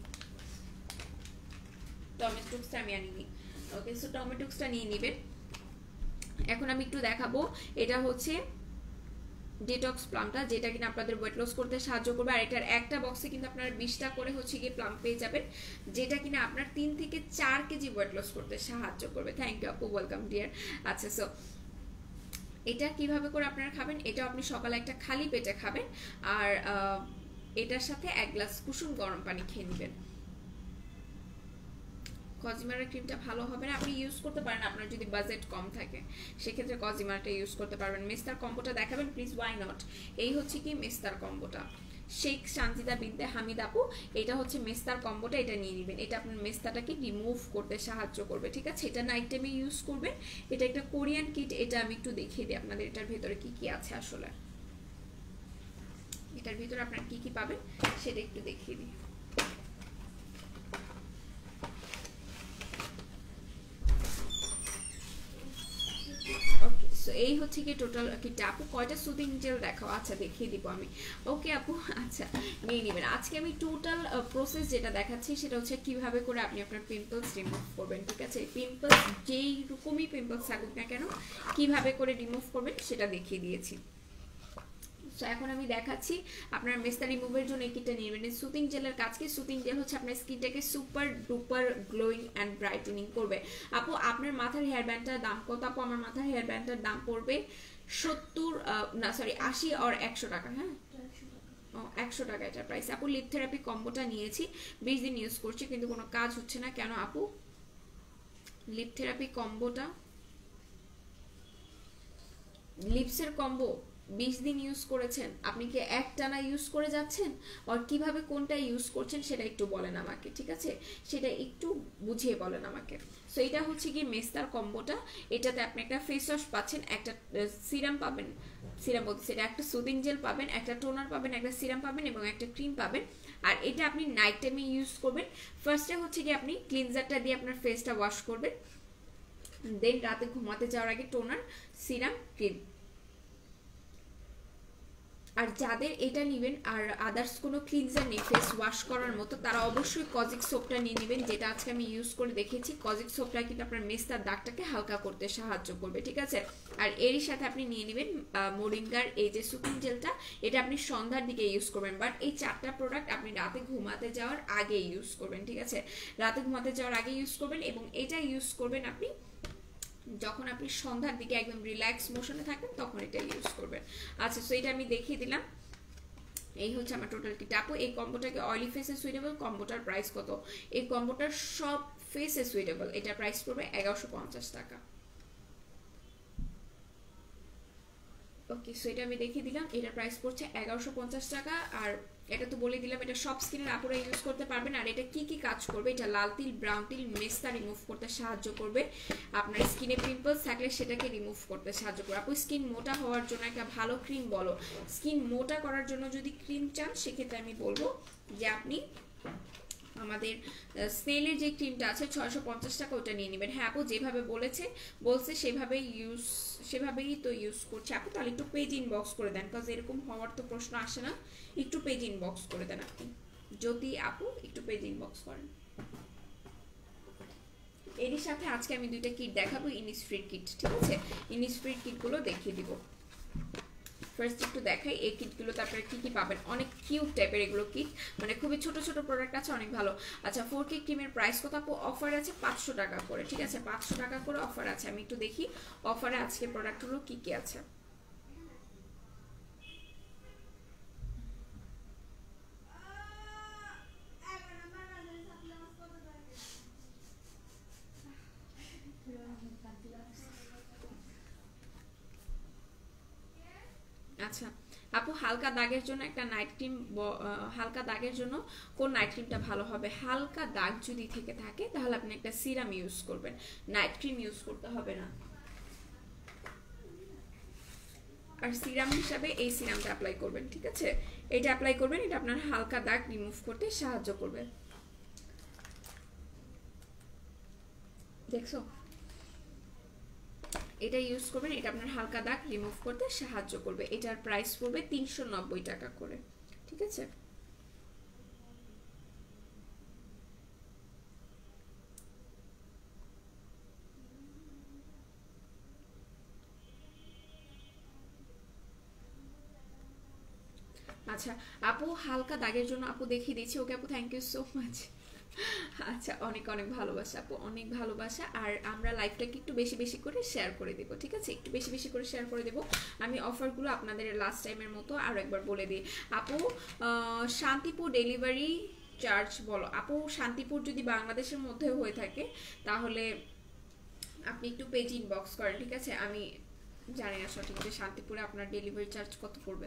টমেটোক্সটা আমি আনিনি। ওকে, সো টমেটোক্সটা নিয়ে নেবেন। এখন আমি একটু দেখাবো, এটা হচ্ছে ডিটক্স প্লামটা, যেটা কিনা আপনাদের ওয়েট লস করতে সাহায্য করবে। আর এটার একটা বক্সে কিন্তু আপনারা 20টা করে হচ্ছে গিয়ে প্লাম পেয়ে যাবেন, যেটা কিনা আপনার 3 থেকে 4 কেজি ওয়েট লস করতে সাহায্য করবে। থ্যাংক ইউ আপু, ওয়েলকাম ডিয়ার। আচ্ছা, সো এটা কিভাবে করে আপনারা খাবেন? এটা আপনি সকালে একটা খালি পেটে খাবেন, আর এটার সাথে 1 গ্লাস কুসুম গরম পানি খেয়ে নেবেন। কজিমারের ক্রিমটা ভালো হবে না, আপনি ইউজ করতে পারেন আপনার যদি বাজেট কম থাকে, সেক্ষেত্রে কজিমারটা ইউজ করতে পারবেন। মেস্তার কম্বোটা দেখাবেন প্লিজ, ওয়াই নট। এই হচ্ছে কি মেস্তার কম্বোটা, শেখ শান্তিদা বিনতে হামিদ আপু, এটা হচ্ছে মেস্তার কম্বোটা, এটা নিয়ে নেবেন। এটা আপনার মেস্তাটাকে রিমুভ করতে সাহায্য করবে, ঠিক আছে? এটা নাইট টাইমে ইউজ করবেন। এটা একটা কোরিয়ান কিট, এটা আমি একটু দেখিয়ে দিই আপনাদের এটার ভেতরে কি কি আছে। আসলে এটার ভিতরে আপনার কি কি পাবেন সেটা একটু দেখিয়ে দিই। এই হচ্ছে কি টোটাল কিটটা। আপু কয়টা সুদিং জেল দেখাও? আচ্ছা দেখিয়ে দিব আমি। ওকে আপু, আচ্ছা নিয়ে নেবেন। আজকে আমি টোটাল প্রসেস যেটা দেখাচ্ছি সেটা হচ্ছে কিভাবে করে আপনি আপনার পিম্পলস রিমুভ করবেন, ঠিক আছে? পিম্পলস যেই রকমই পিম্পলস থাকুক না কেন, কিভাবে করে রিমুভ করবেন সেটা দেখিয়ে দিয়েছি। সো এখন আমি দেখাচ্ছি আপনার মেস্তা রিমুভের জন্য এই কিটটা নিয়ে নেবেন। সুতিং জেলের কাজ কি? সুতিং জেল হচ্ছে আপনার স্কিনটাকে super duper glowing and brightening করবে। আপু আপনার মাথার হেয়ার ব্যান্ডটার দাম কত? আপু আমার মাথার হেয়ার ব্যান্ডটার দাম পড়বে 80 আর 100 টাকা। হ্যাঁ 100 টাকা এটা প্রাইস। আপু লিপ থেরাপি কম্বোটা নিয়েছি, 20 দিন ইউজ করছি কিন্তু কোনো কাজ হচ্ছে না কেন আপু? লিপ থেরাপি কম্বোটা, লিপসের কম্বো 20 দিন ইউজ করেছেন, আপনি কি একটানা ইউজ করে যাচ্ছেন? আর কিভাবে কোনটা ইউজ করছেন সেটা একটু বলেন আমাকে, ঠিক আছে? সেটা একটু বুঝিয়ে বলেন আমাকে। সো এটা হচ্ছে কি মেস্তার কম্বোটা, এটাতে আপনি একটা ফেস ওয়াশ পাচ্ছেন, একটা সিরাম পাবেন, সিরাম বলতে সেটা একটা সুদিং জেল পাবেন, একটা টোনার পাবেন, একটা সিরাম পাবেন এবং একটা ক্রিম পাবেন। আর এটা আপনি নাইট টাইমে ইউজ করবেন। ফার্স্টে হচ্ছে কি আপনি ক্লিনজারটা দিয়ে আপনার ফেসটা ওয়াশ করবেন, দেন রাতে ঘুমাতে যাওয়ার আগে টোনার, সিরাম, ক্রিম। আর যাদের এটা নেবেন আর আদার্স কোনো ক্লিনজার নেই ফেস ওয়াশ করার মতো, তারা অবশ্যই কজিক সোপটা নিয়ে নেবেন, যেটা আজকে আমি ইউজ করে দেখেছি। কজিক সোপটা কিন্তু আপনার মেস্তার দাগটাকে হালকা করতে সাহায্য করবে, ঠিক আছে? আর এরই সাথে আপনি নিয়ে নেবেন মোরিঙ্গার এই যে সুতিং জেলটা, এটা আপনি সন্ধ্যার দিকে ইউজ করবেন। বাট এই 4টা প্রোডাক্ট আপনি রাতে ঘুমাতে যাওয়ার আগে ইউজ করবেন, ঠিক আছে? রাতে ঘুমাতে যাওয়ার আগে ইউজ করবেন এবং এটা ইউজ করবেন আপনি যখন আপনি সন্ধ্যার দিকে একদম রিল্যাক্স মোশনে থাকবেন তখন এটা ইউজ করবেন। আচ্ছা, সো এটা আমি দেখিয়ে দিলাম। এই হচ্ছে আমার টোটাল কিট। আপু এই কম্বোটাকে অয়েলি ফেসে সুইটেবল, কম্বোটার প্রাইস কত? এই কম্বোটার সব ফেসে সুইটেবল, এটার প্রাইস পড়বে 1150 টাকা। ওকে, সো এটা আমি দেখিয়ে দিলাম, এটার প্রাইস পড়ছে 1150 টাকা। আর এটা তো বলে দিলাম এটা সব স্কিনের আপুরা ইউজ করতে পারবেন। আর এটা কি কি কাজ করবে? এটা লাল তিল, ব্রাউন তিল, মেস্তা রিমুভ করতে সাহায্য করবে। আপনার স্কিনে পিম্পলস থাকলে সেটাকে রিমুভ করতে সাহায্য করবে। আপু স্কিন মোটা হওয়ার জন্য একটা ভালো ক্রিম বলো। স্কিন মোটা করার জন্য যদি ক্রিম চান সেক্ষেত্রে আমি বলবো যে আপনি আমাদের স্নেলের যে ক্রিমটা আছে 650 টাকা, ওটা নিয়ে নেবেন। হ্যাঁ আপু যেভাবে বলছে সেভাবেই তো ইউজ করছে। আপু তাহলে একটু পেজ ইনবক্স করে দেন, কারণ এরকম হওয়ার তো প্রশ্ন আসে না। একটু পেজ ইনবক্স করে দেন আপনি, যদি আপু একটু পেজ ইনবক্স করেন। এরই সাথে আজকে আমি 2টা কিট দেখাবো, ইনিসফ্রির কিট, ঠিক আছে? ইনিসফ্রির কিটগুলো দেখিয়ে দিব। ফার্স্ট একটু দেখাই এই কিটগুলোতে আপনারা কি কি পাবেন। অনেক কিউট টাইপের এগুলো কিট, মানে খুবই ছোট ছোট প্রোডাক্ট আছে, অনেক ভালো। আচ্ছা 4K ক্রিমের প্রাইস কত আপু? অফার আছে 500 টাকা করে, ঠিক আছে? 500 টাকা করে অফার আছে। আমি একটু দেখি অফারে আজকে প্রোডাক্টগুলো কি কি আছে। আচ্ছা আপু হালকা দাগের জন্য একটা নাইট ক্রিম, হালকা দাগের জন্য কোন নাইট ক্রিমটা ভালো হবে? হালকা দাগ যদি থেকে থাকে তাহলে আপনি একটা সিরাম ইউজ করবেন, নাইট ক্রিম ইউজ করতে হবে না। আর সিরাম হিসাবে এই সিরামটা অ্যাপ্লাই করবেন, ঠিক আছে? এটা অ্যাপ্লাই করবেন, এটা আপনার হালকা দাগ রিমুভ করতে সাহায্য করবে। দেখছো, এটা ইউজ করবেন, এটা আপনার হালকা দাগ রিমুভ করতে সাহায্য করবে। এটার প্রাইস পড়বে 390 টাকা করে, ঠিক আছে? আচ্ছা আপু, হালকা দাগের জন্য আপু দেখিয়ে দিচ্ছি। ওকে আপু, থ্যাংক ইউ সো মাচ। আচ্ছা, অনেক অনেক ভালোবাসা আপু, অনেক ভালোবাসা। আর আমরা লাইভটাকে একটু বেশি বেশি করে শেয়ার করে দেবো, ঠিক আছে? একটু বেশি বেশি করে শেয়ার করে দেবো। আমি অফারগুলো আপনাদের লাস্ট টাইমের মতো আরও একবার বলে দিই। আপু শান্তিপুর ডেলিভারি চার্জ বলো। আপু শান্তিপুর যদি বাংলাদেশের মধ্যে হয়ে থাকে তাহলে আপনি একটু পেজ ইনবক্স করেন, ঠিক আছে? আমি জানি না সঠিক যে শান্তিপুরে আপনার ডেলিভারি চার্জ কত পড়বে।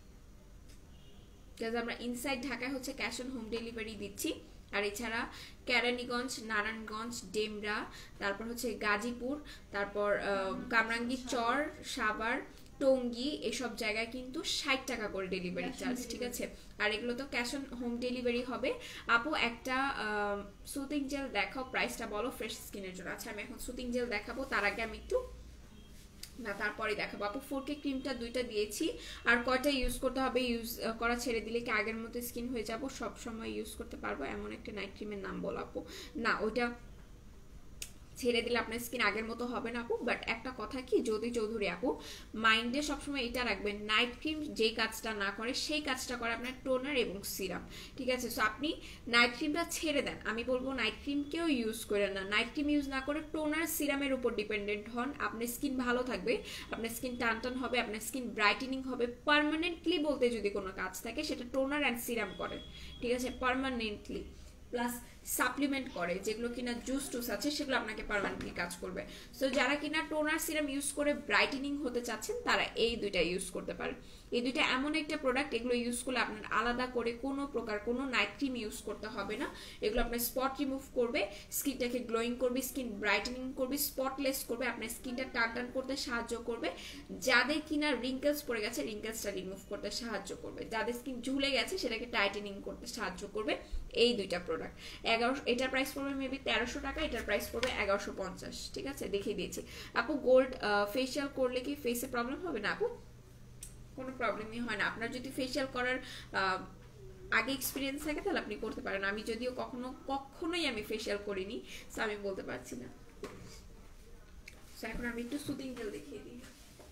আমরা ইনসাইড ঢাকায় হচ্ছে ক্যাশ অন হোম ডেলিভারি দিচ্ছি। আর এছাড়া কেরানীগঞ্জ, নারায়ণগঞ্জ, ডেমরা, তারপর হচ্ছে গাজীপুর, তারপর কামরাঙ্গী চর, সাভার, টঙ্গী, এসব জায়গায় কিন্তু 60 টাকা করে ডেলিভারি চার্জ, ঠিক আছে? আর এগুলো তো ক্যাশ অন হোম ডেলিভারি হবে। আপু একটা সুতিং জেল দেখাও, প্রাইসটা বলো ফ্রেশ স্কিনের জন্য। আচ্ছা আমি এখন সুতিং জেল দেখাবো, তার আগে আমি একটু না তারপরে দেখাবো। আপু 4K ক্রিমটা 2টা দিয়েছি, আর কয়টা ইউজ করতে হবে? ইউজ করা ছেড়ে দিলে কি আগের মতো স্কিন হয়ে যাব? সব সময় ইউজ করতে পারবো এমন একটা নাইট ক্রিমের নাম বলো আপু। না, ওইটা ছেড়ে দিলে আপনার স্কিন আগের মতো হবে না আপু। বাট একটা কথা কি, জ্যোতি চৌধুরী আপু, মাইন্ডে সবসময় এটা রাখবেন, নাইট ক্রিম যেই কাজটা না করে সেই কাজটা করে আপনার টোনার এবং সিরাম, ঠিক আছে? সো আপনি নাইট ক্রিমটা ছেড়ে দেন, আমি বলবো নাইট ক্রিমকেও ইউজ করেন না। নাইট ক্রিম ইউজ না করে টোনার সিরামের উপর ডিপেন্ডেন্ট হন, আপনার স্কিন ভালো থাকবে, আপনার স্কিন টান টান হবে, আপনার স্কিন ব্রাইটেনিং হবে। পার্মানেন্টলি বলতে যদি কোনো কাজ থাকে সেটা টোনার অ্যান্ড সিরাম করে, ঠিক আছে? পার্মানেন্টলি প্লাস সাপ্লিমেন্ট করে, যেগুলো কিনা জুস টুস আছে সেগুলো আপনাকে পার্মানেন্টলি কাজ করবে। সো যারা কিনা টোনার সিরাম ইউজ করে ব্রাইটেনিং হতে চাচ্ছেন তারা এই দুইটা ইউজ করতে পারেন। এই দুইটা এমন একটা প্রোডাক্ট, এগুলো ইউজ করলে আপনার আলাদা করে কোনো প্রকার কোনো নাইট ক্রিম ইউজ করতে হবে না। এগুলো আপনার স্পট রিমুভ করবে, স্কিনটাকে গ্লোয়িং করবে, স্কিন ব্রাইটেনিং করবে, স্পটলেস করবে, আপনার স্কিনটা টান টান করতে সাহায্য করবে। যাদের কিনা রিঙ্কেলস পড়ে গেছে রিঙ্কেলসটা রিমুভ করতে সাহায্য করবে, যাদের স্কিন ঝুলে গেছে সেটাকে টাইটেনিং করতে সাহায্য করবে। এই দুইটা প্রোডাক্ট 11, এটার প্রাইস পড়বে মেবি 1300 টাকা, এটার প্রাইস পড়বে 1150, ঠিক আছে? দেখিয়ে দিয়েছি। আপু গোল্ড ফেশিয়াল করলে কি ফেসে প্রবলেম হবে না? আপু কোনো প্রবলেমই হয় না। আপনার যদি ফেশিয়াল করার আগে এক্সপিরিয়েন্স থাকে তাহলে আপনি করতে পারেন। আমি যদিও কখনোই আমি ফেশিয়াল করিনি, সো আমি বলতে পারছি না। সো এখন আমি একটু সুদিং জেল দেখিয়ে দিই।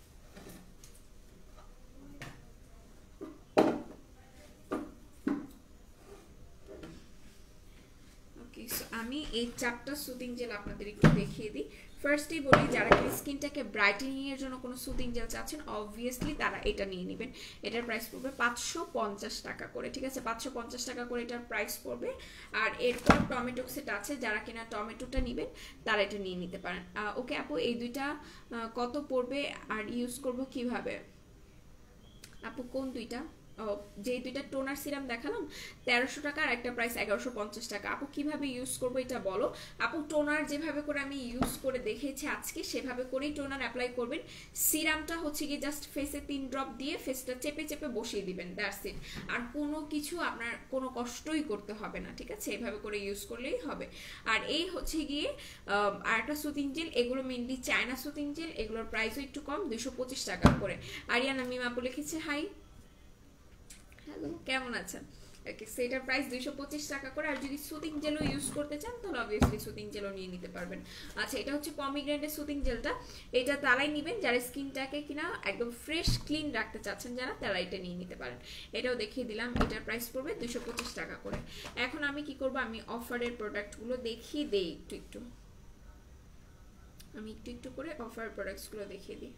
আমি এই 4টা সুদিং জেল আপনাদের একটু দেখিয়ে দিই। ফার্স্টেই বলি, যারা স্কিনটাকে ব্রাইটেনিং এর জন্য কোনো সুদিং জেল চাচ্ছেন অবভিয়াসলি তারা এটা নিয়ে নেবেন। এটার প্রাইস পড়বে 550 টাকা করে, ঠিক আছে? 550 টাকা করে এটার প্রাইস পড়বে। আর এরপর টমেটোক্সেট আছে, যারা কিনা টমেটোটা নেবেন তারা এটা নিয়ে নিতে পারেন। ওকে আপু, এই দুইটা কত পড়বে আর ইউজ করব কিভাবে? আপু কোন দুইটা? যে দুইটা টোনার সিরাম দেখালাম 1300 টাকা, আর একটা প্রাইস 1150 টাকা। আপু কিভাবে ইউজ করবো এটা বলো। আপু টোনার যেভাবে করে আমি ইউজ করে দেখেছি আজকে সেভাবে করেই টোনার অ্যাপ্লাই করবেন। সিরামটা হচ্ছে কি জাস্ট ফেসে 3 ড্রপ দিয়ে ফেসটা চেপে চেপে বসিয়ে দিবেন, দ্যাটস ইট। আর কোনো কিছু আপনার কোনো কষ্টই করতে হবে না, ঠিক আছে? এভাবে করে ইউজ করলেই হবে। আর এই হচ্ছে গিয়ে আর একটা সুতিং জেল, এগুলো মেনলি চায়না সুতিং জেল, এগুলোর প্রাইসও একটু কম, 225 টাকা করে। আরিয়ানা মিম আপু লিখেছে হাই, হ্যালো, কেমন আছেন? ওকে, সেটার প্রাইস 225 টাকা করে। আর যদি সুতিং জেলও ইউজ করতে চান তাহলে অবভিয়াসলি সুতিং জেলও নিয়ে নিতে পারবেন। আচ্ছা, এটা হচ্ছে পমিগ্রেনেটের সুতিং জেলটা, এটা তারাই নেবেন যারা স্কিনটাকে কিনা একদম ফ্রেশ ক্লিন রাখতে চাচ্ছেন, যারা তারা এটা নিয়ে নিতে পারেন। এটাও দেখিয়ে দিলাম, এটার প্রাইস পড়বে 225 টাকা করে। এখন আমি কি করব, আমি অফারের প্রোডাক্টগুলো দেখিয়ে দেই একটু একটু, আমি একটু একটু করে অফার প্রোডাক্টসগুলো দেখিয়ে দিই।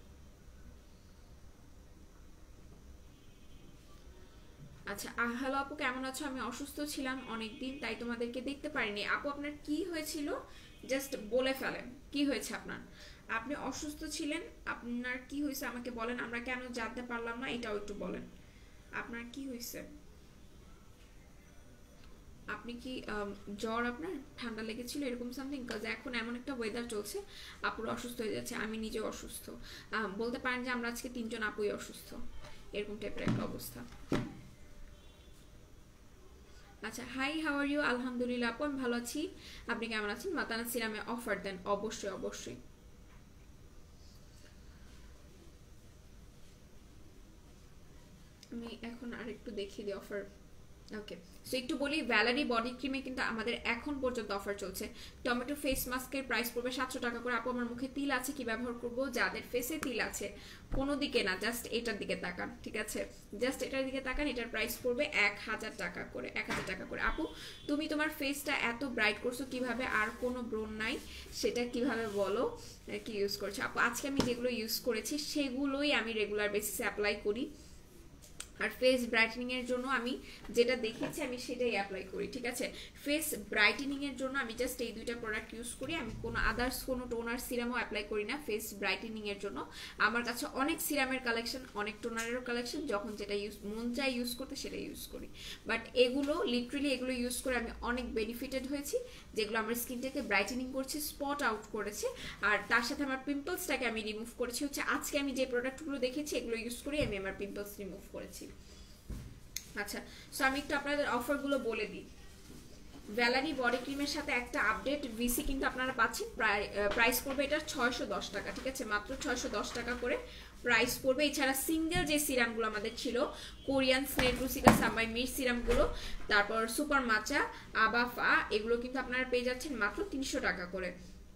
আচ্ছা, হ্যালো আপু, কেমন আছো? আমি অসুস্থ ছিলাম অনেকদিন, তাই তোমাদেরকে দেখতে পারিনি। আপু আপনার কি হয়েছিল জাস্ট বলে ফেলেন, কি হয়েছে আপনার? আপনি অসুস্থ ছিলেন, আপনার কি হয়েছে আমাকে বলেন, আমরা কেন জানতে পারলাম না এটাও একটু বলেন। আপনার কি হয়েছে? আপনি কি জ্বর, আপনার ঠান্ডা লেগেছিল এরকম সামথিং? কাজ এখন এমন একটা ওয়েদার চলছে, আপুরা অসুস্থ হয়ে যাচ্ছে, আমি নিজেও অসুস্থ। বলতে পারেন যে আমরা আজকে 3জন আপুই অসুস্থ, এরকম টাইপের একটা অবস্থা। আচ্ছা, হাই, হাউ আর ইউ? আলহামদুলিল্লাহ আপু, আমি ভালো আছি। আপনি কেমন আছেন? মাতানা সিরামে অফার দেন? অবশ্যই অবশ্যই। আমি এখন আরেকটু দেখিয়ে দিই অফার। ওকে, সো একটু বলি, ভ্যালারি বডি ক্রিমে কিন্তু আমাদের এখন পর্যন্ত অফার চলছে। টমেটো ফেস মাস্কের প্রাইস পড়বে 700 টাকা করে। আপু আমার মুখে তিল আছে, কি ব্যবহার করব? যাদের ফেসে তিল আছে, কোনো দিকে না, জাস্ট এটার দিকে তাকান, ঠিক আছে? জাস্ট এটার দিকে তাকান, এটার প্রাইস পড়বে 1000 টাকা করে, 1000 টাকা করে। আপু তুমি তোমার ফেসটা এত ব্রাইট করছো কিভাবে? আর কোনো ব্রণ নাই, সেটা কিভাবে বলো? কি ইউজ করছো? আপু আজকে আমি যেগুলো ইউজ করেছি সেগুলোই আমি রেগুলার বেসিসে অ্যাপ্লাই করি। আর ফেস ব্রাইটেনিং এর জন্য আমি যেটা দেখেছি আমি সেটাই অ্যাপ্লাই করি, ঠিক আছে? ফেস ব্রাইটেনিং এর জন্য আমি জাস্ট এই দুইটা প্রোডাক্ট ইউজ করি, আমি কোনো আদার্স কোনো টোনার সিরামও অ্যাপ্লাই করি না ফেস ব্রাইটেনিং এর জন্য। আমার কাছে অনেক সিরামের কালেকশন, অনেক টোনারেরও কালেকশন, যখন যেটা মন চাই ইউজ করতে সেটা ইউজ করি। বাট এগুলো লিটারেলি এগুলো ইউজ করে আমি অনেক বেনিফিটেড হয়েছি, যেগুলো আমার স্কিনটাকে ব্রাইটেনিং করছে, স্পট আউট করেছে, আর তার সাথে আমার পিম্পলসটাকে আমি রিমুভ করেছি। হচ্ছে আজকে আমি যে প্রোডাক্টগুলো দেখেছি এগুলো ইউজ করি আমি আমার পিম্পলস রিমুভ করেছি। আচ্ছা, সো আমি একটু আপনাদের অফারগুলো বলে দিই। ভ্যালারি বডি ক্রিমের সাথে একটা আপডেট ভিসি কিন্তু আপনারা পাচ্ছেন, প্রাইস পড়বে এটা 610 টাকা, ঠিক আছে? মাত্র 610 টাকা করে প্রাইস পড়বে। এছাড়া সিঙ্গেল যে সিরামগুলো আমাদের ছিল, কোরিয়ান স্নেট্রুসিকা সাবাই মির সিরামগুলো, তারপর সুপার মাচা, আবাফা, এগুলো কিন্তু আপনারা পেয়ে যাচ্ছেন মাত্র 300 টাকা করে।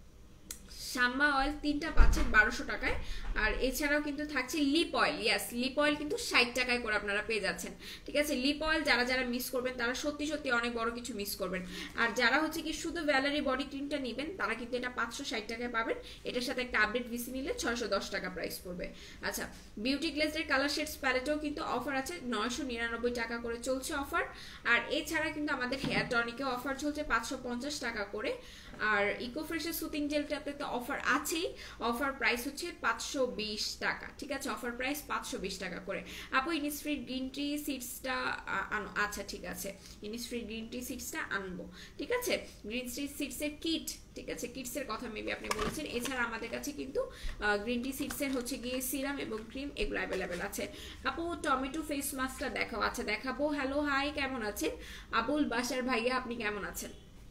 শাম্মা অয়েল 3টা পাচ্ছেন 1200 টাকায়। আর এছাড়াও কিন্তু থাকছে লিপ অয়েল, ইয়াস লিপ অয়েল কিন্তু 60 টাকায় করে আপনারা পেয়ে যাচ্ছেন, ঠিক আছে? লিপ অয়েল যারা যারা মিস করবেন তারা সত্যি সত্যি অনেক বড় কিছু মিস করবেন। আর যারা হচ্ছে কি শুধু ভ্যালারি বডি ক্রিমটা নেবেন তারা কিন্তু এটা 560 টাকায় পাবেন। এটার সাথে একটা আপডেট ভিসি নিলে 610 টাকা প্রাইস পড়বে। আচ্ছা, বিউটি গ্লেজের কালার শেডস প্যালেটেও কিন্তু অফার আছে, 999 টাকা করে চলছে অফার। আর এছাড়া কিন্তু আমাদের হেয়ার টনিকেও অফার চলছে 550 টাকা করে। আর ইকোফ্রেশের সুতিং জেলটাতে তো অফার আছেই, অফার প্রাইস হচ্ছে 520 টাকা, ঠিক আছে? অফার প্রাইস 520 টাকা করে। আপু ইনিসফ্রি গ্রিন টি সিডসটা আনো? আচ্ছা ঠিক আছে, ইনিসফ্রি গ্রিন টি সিডসটা আনবো, ঠিক আছে? গ্রিন টি সিডসের কিট, ঠিক আছে? কিটসের কথা মেবি আপনি বলেছেন। এছাড়া আমাদের কাছে কিন্তু গ্রিন টি সিডসের হচ্ছে গিয়ে সিরাম এবং ক্রিম এগুলো অ্যাভেলেবেল আছে। আপু টমেটো ফেস মাস্কটা দেখাও? আচ্ছা দেখাবো। হ্যালো হাই, কেমন আছেন? আবুল বাসার ভাইয়া, আপনি কেমন আছেন?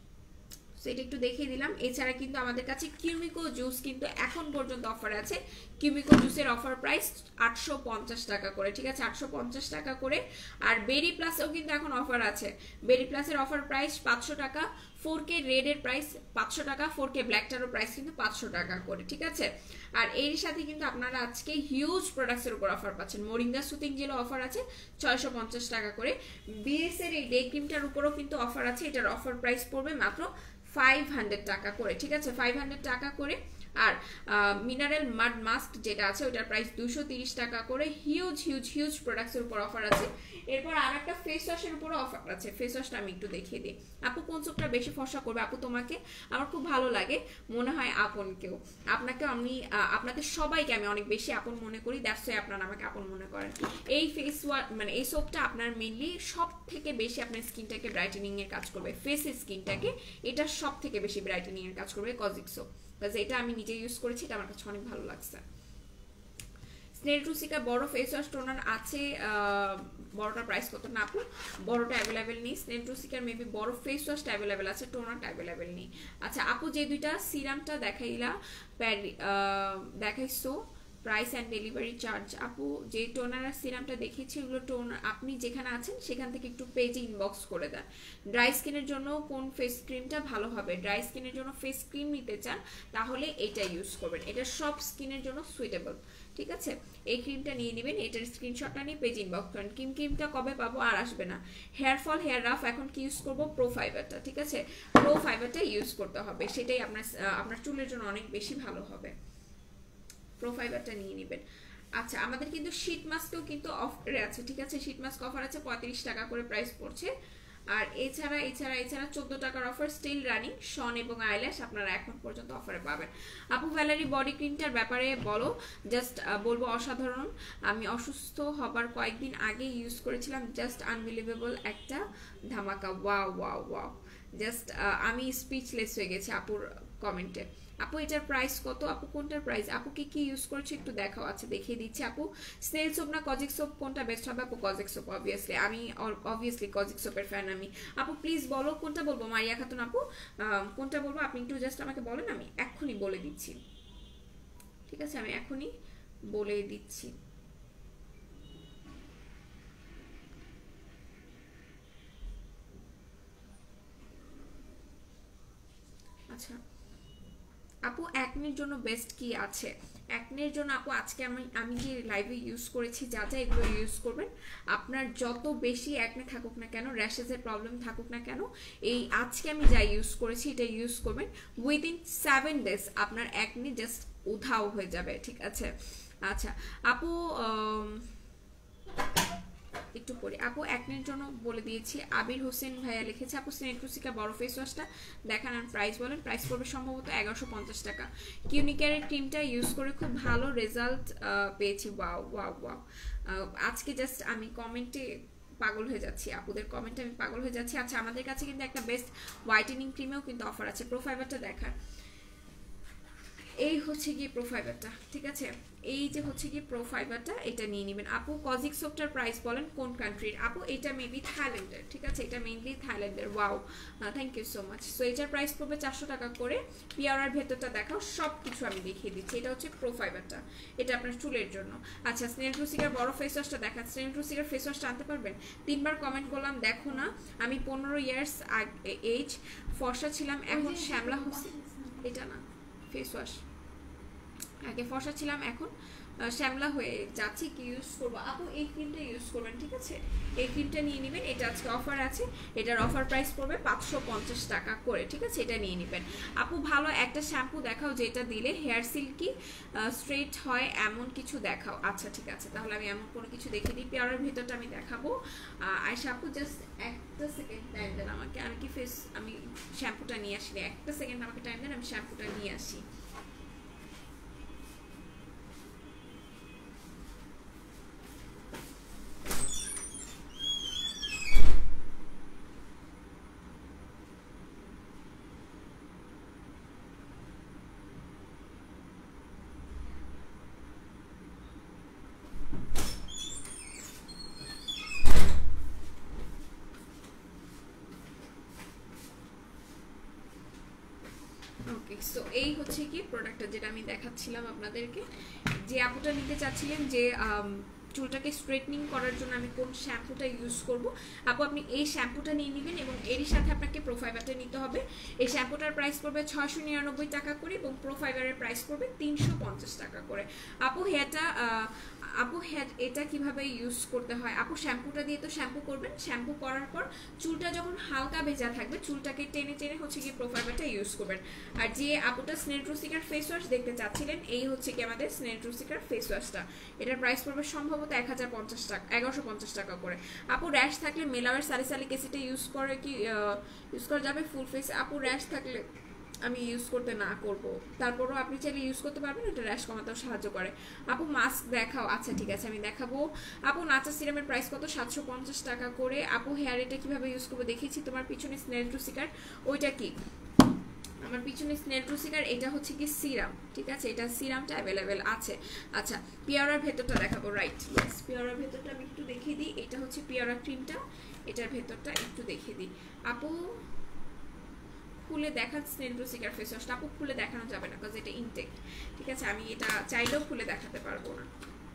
সেটা একটু দেখিয়ে দিলাম। এছাড়া কিন্তু আমাদের কাছে কিউমিকো জুস কিন্তু এখন পর্যন্ত অফার আছে। কিউমিকো জুসের অফার প্রাইস 850 টাকা করে, ঠিক আছে? 850 টাকা করে। আর বেরি প্লাসেও কিন্তু এখন অফার আছে। বেরি প্লাসের অফার প্রাইস 500 টাকা। 4K রেডের প্রাইস 500 টাকা, 4K ব্ল্যাকটারও প্রাইস কিন্তু 500 টাকা করে, ঠিক আছে? আর এর সাথে কিন্তু আপনারা আজকে হিউজ প্রোডাক্টসের উপর অফার পাচ্ছেন। মোরিঙ্গা সুতিং জেলও অফার আছে 650 টাকা করে। বিএস এর এই ডে ক্রিমটার উপরও কিন্তু অফার আছে, এটার অফার প্রাইস পড়বে মাত্র 500 টাকা করে, ঠিক আছে? 500 টাকা করে। আর মিনারেল মাড মাস্ক যেটা আছে ওটার প্রাইস 230 টাকা করে। হিউজ হিউজ হিউজ প্রোডাক্টসের উপর অফার আছে। এরপর আর একটা ফেস ওয়াশের উপরও অফার আছে। ফেস ওয়াশটা আমি একটু দেখিয়ে দিই। আপু কোন চোখটা বেশি ফর্সা করবে? আপু তোমাকে আমার খুব ভালো লাগে, মনে হয় আপনকেও। আপনাকে আমি আপনাদের সবাইকে আমি অনেক বেশি আপন মনে করি, দ্যাটস ওয়াই আপনারা আমাকে আপন মনে করেন। এই ফেস ওয়াশ মানে এই সোপটা আপনার মেইনলি সব থেকে বেশি আপনার স্কিনটাকে ব্রাইটেনিং এর কাজ করবে, ফেসের স্কিনটাকে এটা সব থেকে বেশি ব্রাইটেনিং এর কাজ করবে কজিক সোপ। এটা আমি নিজে ইউজ করেছি, এটা আমার কাছে অনেক ভালো লাগছে। স্নেট্রুসিকা বড় ফেস ওয়াশ টোনার আছে, বড়টার প্রাইস কত? না আপু বড়টা অ্যাভেলেবেল নেই। স্নেট্রুসিকার মেবি বড় ফেস ওয়াশটা অ্যাভেলেবেল আছে, টোনারটা অ্যাভেলেবেল নেই। আচ্ছা আপু যে দুইটা সিরামটা দেখাইছো প্রাইস অ্যান্ড ডেলিভারি চার্জ, আপু যে টোনার আর সিরামটা দেখিয়েছি ওগুলো টোনার আপনি যেখানে আছেন সেখান থেকে একটু পেজে ইনবক্স করে দেন। ড্রাই স্কিনের জন্য কোন ফেস ক্রিমটা ভালো হবে? ড্রাই স্কিনের জন্য ফেস ক্রিম নিতে চান তাহলে এটা ইউজ করবেন, এটা সব স্কিনের জন্য সুইটেবল, ঠিক আছে? এই ক্রিমটা নিয়ে নেবেন, এটার স্ক্রিনশটটা নিয়ে পেজ ইনবক্স করেন। ক্রিমটা কবে পাবো? আর আসবে না। হেয়ার ফল হেয়ার রাফ এখন কি ইউজ করবো? প্রো ফাইবারটা, ঠিক আছে? প্রো ফাইবারটা ইউজ করতে হবে, সেটাই আপনার চুলের জন্য অনেক বেশি ভালো হবে। প্রো ফাইবারটা নিয়ে নেবেন। আচ্ছা আমাদের কিন্তু শীট মাস্কও কিন্তু অফারে আছে, ঠিক আছে? শীট মাস্ক অফার আছে 35 টাকা করে প্রাইস পড়ছে। আর এছাড়া 14 টাকার অফার স্টিল রানিং শন এবং আইল্যাশ আপনারা এখন পর্যন্ত অফারে পাবেন। আপু ভ্যালেরি বডি ক্রিমটার ব্যাপারে বলো। জাস্ট বলবো অসাধারণ, আমি অসুস্থ হবার কয়েকদিন আগে ইউজ করেছিলাম, জাস্ট আনবিলিভেবল একটা ধামাকা। ওয়াও ওয়াও ওয়াও, জাস্ট আমি স্পিচলেস হয়ে গেছি আপুর কমেন্টে। আপু এটার প্রাইস কত? আপু কোনটার প্রাইস? আপু কি ইউজ করছো একটু দেখাও। আচ্ছা দেখিয়ে দিচ্ছি। আপু স্নেল সোপ না কজিক সোপ কোনটা বেস্ট হবে? আপু কজিক সোপ অবভিয়াসলি, আমি অবভিয়াসলি কজিক সোপের ফ্যান আমি। আপু প্লিজ বলো কোনটা বলবো মারিয়া খাতুন আপু, কোনটা বলবো আপনি একটু জাস্ট আমাকে বলেন, আমি এক্ষুনি বলে দিচ্ছি। ঠিক আছে, আমি এখনই বলে দিচ্ছি। আচ্ছা আপু অ্যাকনের জন্য বেস্ট কি আছে? অ্যাকনের জন্য আপু আজকে আমি যে লাইভে ইউজ করেছি যা এগুলো ইউজ করবেন। আপনার যত বেশি অ্যাকনে থাকুক না কেন, র্যাশেসের প্রবলেম থাকুক না কেন, এই আজকে আমি যা ইউজ করেছি এটা ইউজ করবেন, উইদিন 7 days আপনার অ্যাকনে জাস্ট উধাও হয়ে যাবে। ঠিক আছে। আচ্ছা আপু একটু পরে আপু অ্যাকনের জন্য বলে দিয়েছি। আবির হোসেন ভাইয়া লিখেছে আপু সিনেট্রুসিকা বড় ফেস ওয়াশটা দেখান আর প্রাইস বলেন। প্রাইস পড়বে সম্ভবত 1150 টাকা। কিউনিকেয়ারের ক্রিমটা ইউজ করে খুব ভালো রেজাল্ট পেয়েছি। ওয়াও ওয়াও ওয়াও, আজকে জাস্ট আমি কমেন্টে পাগল হয়ে যাচ্ছি, আপুদের কমেন্টে আমি পাগল হয়ে যাচ্ছি। আচ্ছা আমাদের কাছে কিন্তু একটা বেস্ট হোয়াইটেনিং ক্রিমেও কিন্তু অফার আছে। প্রোফাইবারটা দেখার, এই হচ্ছে গিয়ে প্রোফাইবারটা। ঠিক আছে, এই যে হচ্ছে কি প্রোফাইবারটা, এটা নিয়ে নেবেন। আপু কজিক সোপটার প্রাইস বলেন কোন কান্ট্রির? আপু এটা মেবি থাইল্যান্ডের। ঠিক আছে, এটা মেইনলি থাইল্যান্ডের। Wow thank you so much. So এটার প্রাইস পড়বে 400 টাকা করে। পিয়ারার ভেতরটা দেখাও, সব কিছু আমি দেখিয়ে দিচ্ছি। এটা হচ্ছে প্রোফাইবারটা, এটা আপনার চুলের জন্য। আচ্ছা স্নেল ট্রুসিকার বড় ফেস ওয়াশটা দেখান। স্নেল ট্রুসিকার ফেস ওয়াশটা আনতে পারবেন? 3বার কমেন্ট করলাম দেখো না। আমি 15 ইয়ার্স এজ, ফর্সা ছিলাম, এখন শ্যামলা হোসেন। এটা না ফেস ওয়াশ, আগে ফর্সা ছিলাম এখন শ্যামলা হয়ে যাচ্ছি, কি ইউজ করবো? আপু এই ক্রিমটা ইউজ করবেন। ঠিক আছে, এই ক্রিমটা নিয়ে নেবেন, এটা আজকে অফার আছে। এটার অফার প্রাইস পড়বে 550 টাকা করে। ঠিক আছে, এটা নিয়ে নেবেন। আপু ভালো একটা শ্যাম্পু দেখাও যেটা দিলে হেয়ার সিল্কি স্ট্রেট হয় এমন কিছু দেখাও। আচ্ছা ঠিক আছে, তাহলে আমি এমন কোনো কিছু দেখে দিই। পেয়ারের ভেতরটা আমি দেখাবো। আর শ্যাম্পু জাস্ট একটা সেকেন্ড টাইম দেন আমাকে, আমি শ্যাম্পুটা নিয়ে আসি। একটা সেকেন্ড আমাকে টাইম দেন, আমি শ্যাম্পুটা নিয়ে আসি। ওকে, সো এই হচ্ছে কি প্রোডাক্টটা যেটা আমি দেখাচ্ছিলাম আপনাদেরকে। যে আপুটা নিতে চাচ্ছিলেন যে চুলটাকে স্ট্রেটনিং করার জন্য আমি কোন শ্যাম্পুটা ইউজ করব, আপু আপনি এই শ্যাম্পুটা নিয়ে নেবেন এবং এরই সাথে আপনাকে প্রোফাইবারটা নিতে হবে। এই শ্যাম্পুটার প্রাইস পড়বে 699 টাকা করে এবং প্রোফাইবারের প্রাইস পড়বে 350 টাকা করে। আপু হেয়ার এটা কিভাবে ইউজ করতে হয়? আপু শ্যাম্পুটা দিয়ে তো শ্যাম্পু করবেন, শ্যাম্পু করার পর চুলটা যখন হালকা ভেজা থাকবে চুলটাকে টেনে টেনে হচ্ছে কি প্রোফাইবারটা ইউজ করবেন। আর যে আপুটা স্নেল ট্রুসিকার ফেস ওয়াশ দেখতে চাচ্ছিলেন, এই হচ্ছে কি আমাদের স্নেল ট্রুসিকার ফেস ওয়াশটা। এটার প্রাইস পড়বে সম্ভবত 1050 টাকা, 1150 টাকা করে। আপু র্যাশ থাকলে মেলাওয়ের স্যালিসাইলিক অ্যাসিডটা ইউজ করা যাবে ফুল ফেস? আপু র্যাশ থাকলে আমি ইউজ করতে না করব, তারপরও আপনি চাইলে ইউজ করতে পারবেন, এটা র্যাশ কমাতেও সাহায্য করে। আপু মাস্ক দেখাও। আচ্ছা ঠিক আছে, আমি দেখাবো। আপু নাচা সিরামের প্রাইস কত? 750 টাকা করে। আপু হেয়ার এটা কিভাবে ইউজ করবো দেখিয়েছি। তোমার পিছনে স্নেল ট্রুসিকার ওইটা কি? আমার পিছনে স্নেল ট্রুসিকার, এটা হচ্ছে কি সিরাম। ঠিক আছে, এটা সিরামটা অ্যাভেলেবেল আছে। আচ্ছা পিয়ারার ভেতরটা দেখাবো। রাইট, ইয়েস, পিয়ারার ভেতরটা আমি একটু দেখিয়ে দিই। এটা হচ্ছে পিয়ারা ক্রিমটা, এটার ভেতরটা একটু দেখিয়ে দিই। আপু খুলে দেখা স্নেল ট্রুসিকার ফেস ওয়াশটা আপু খুলে দেখানো যাবে না, কারণ এটা ইনটেক। ঠিক আছে, আমি এটা চাইলেও খুলে দেখাতে পারবো না।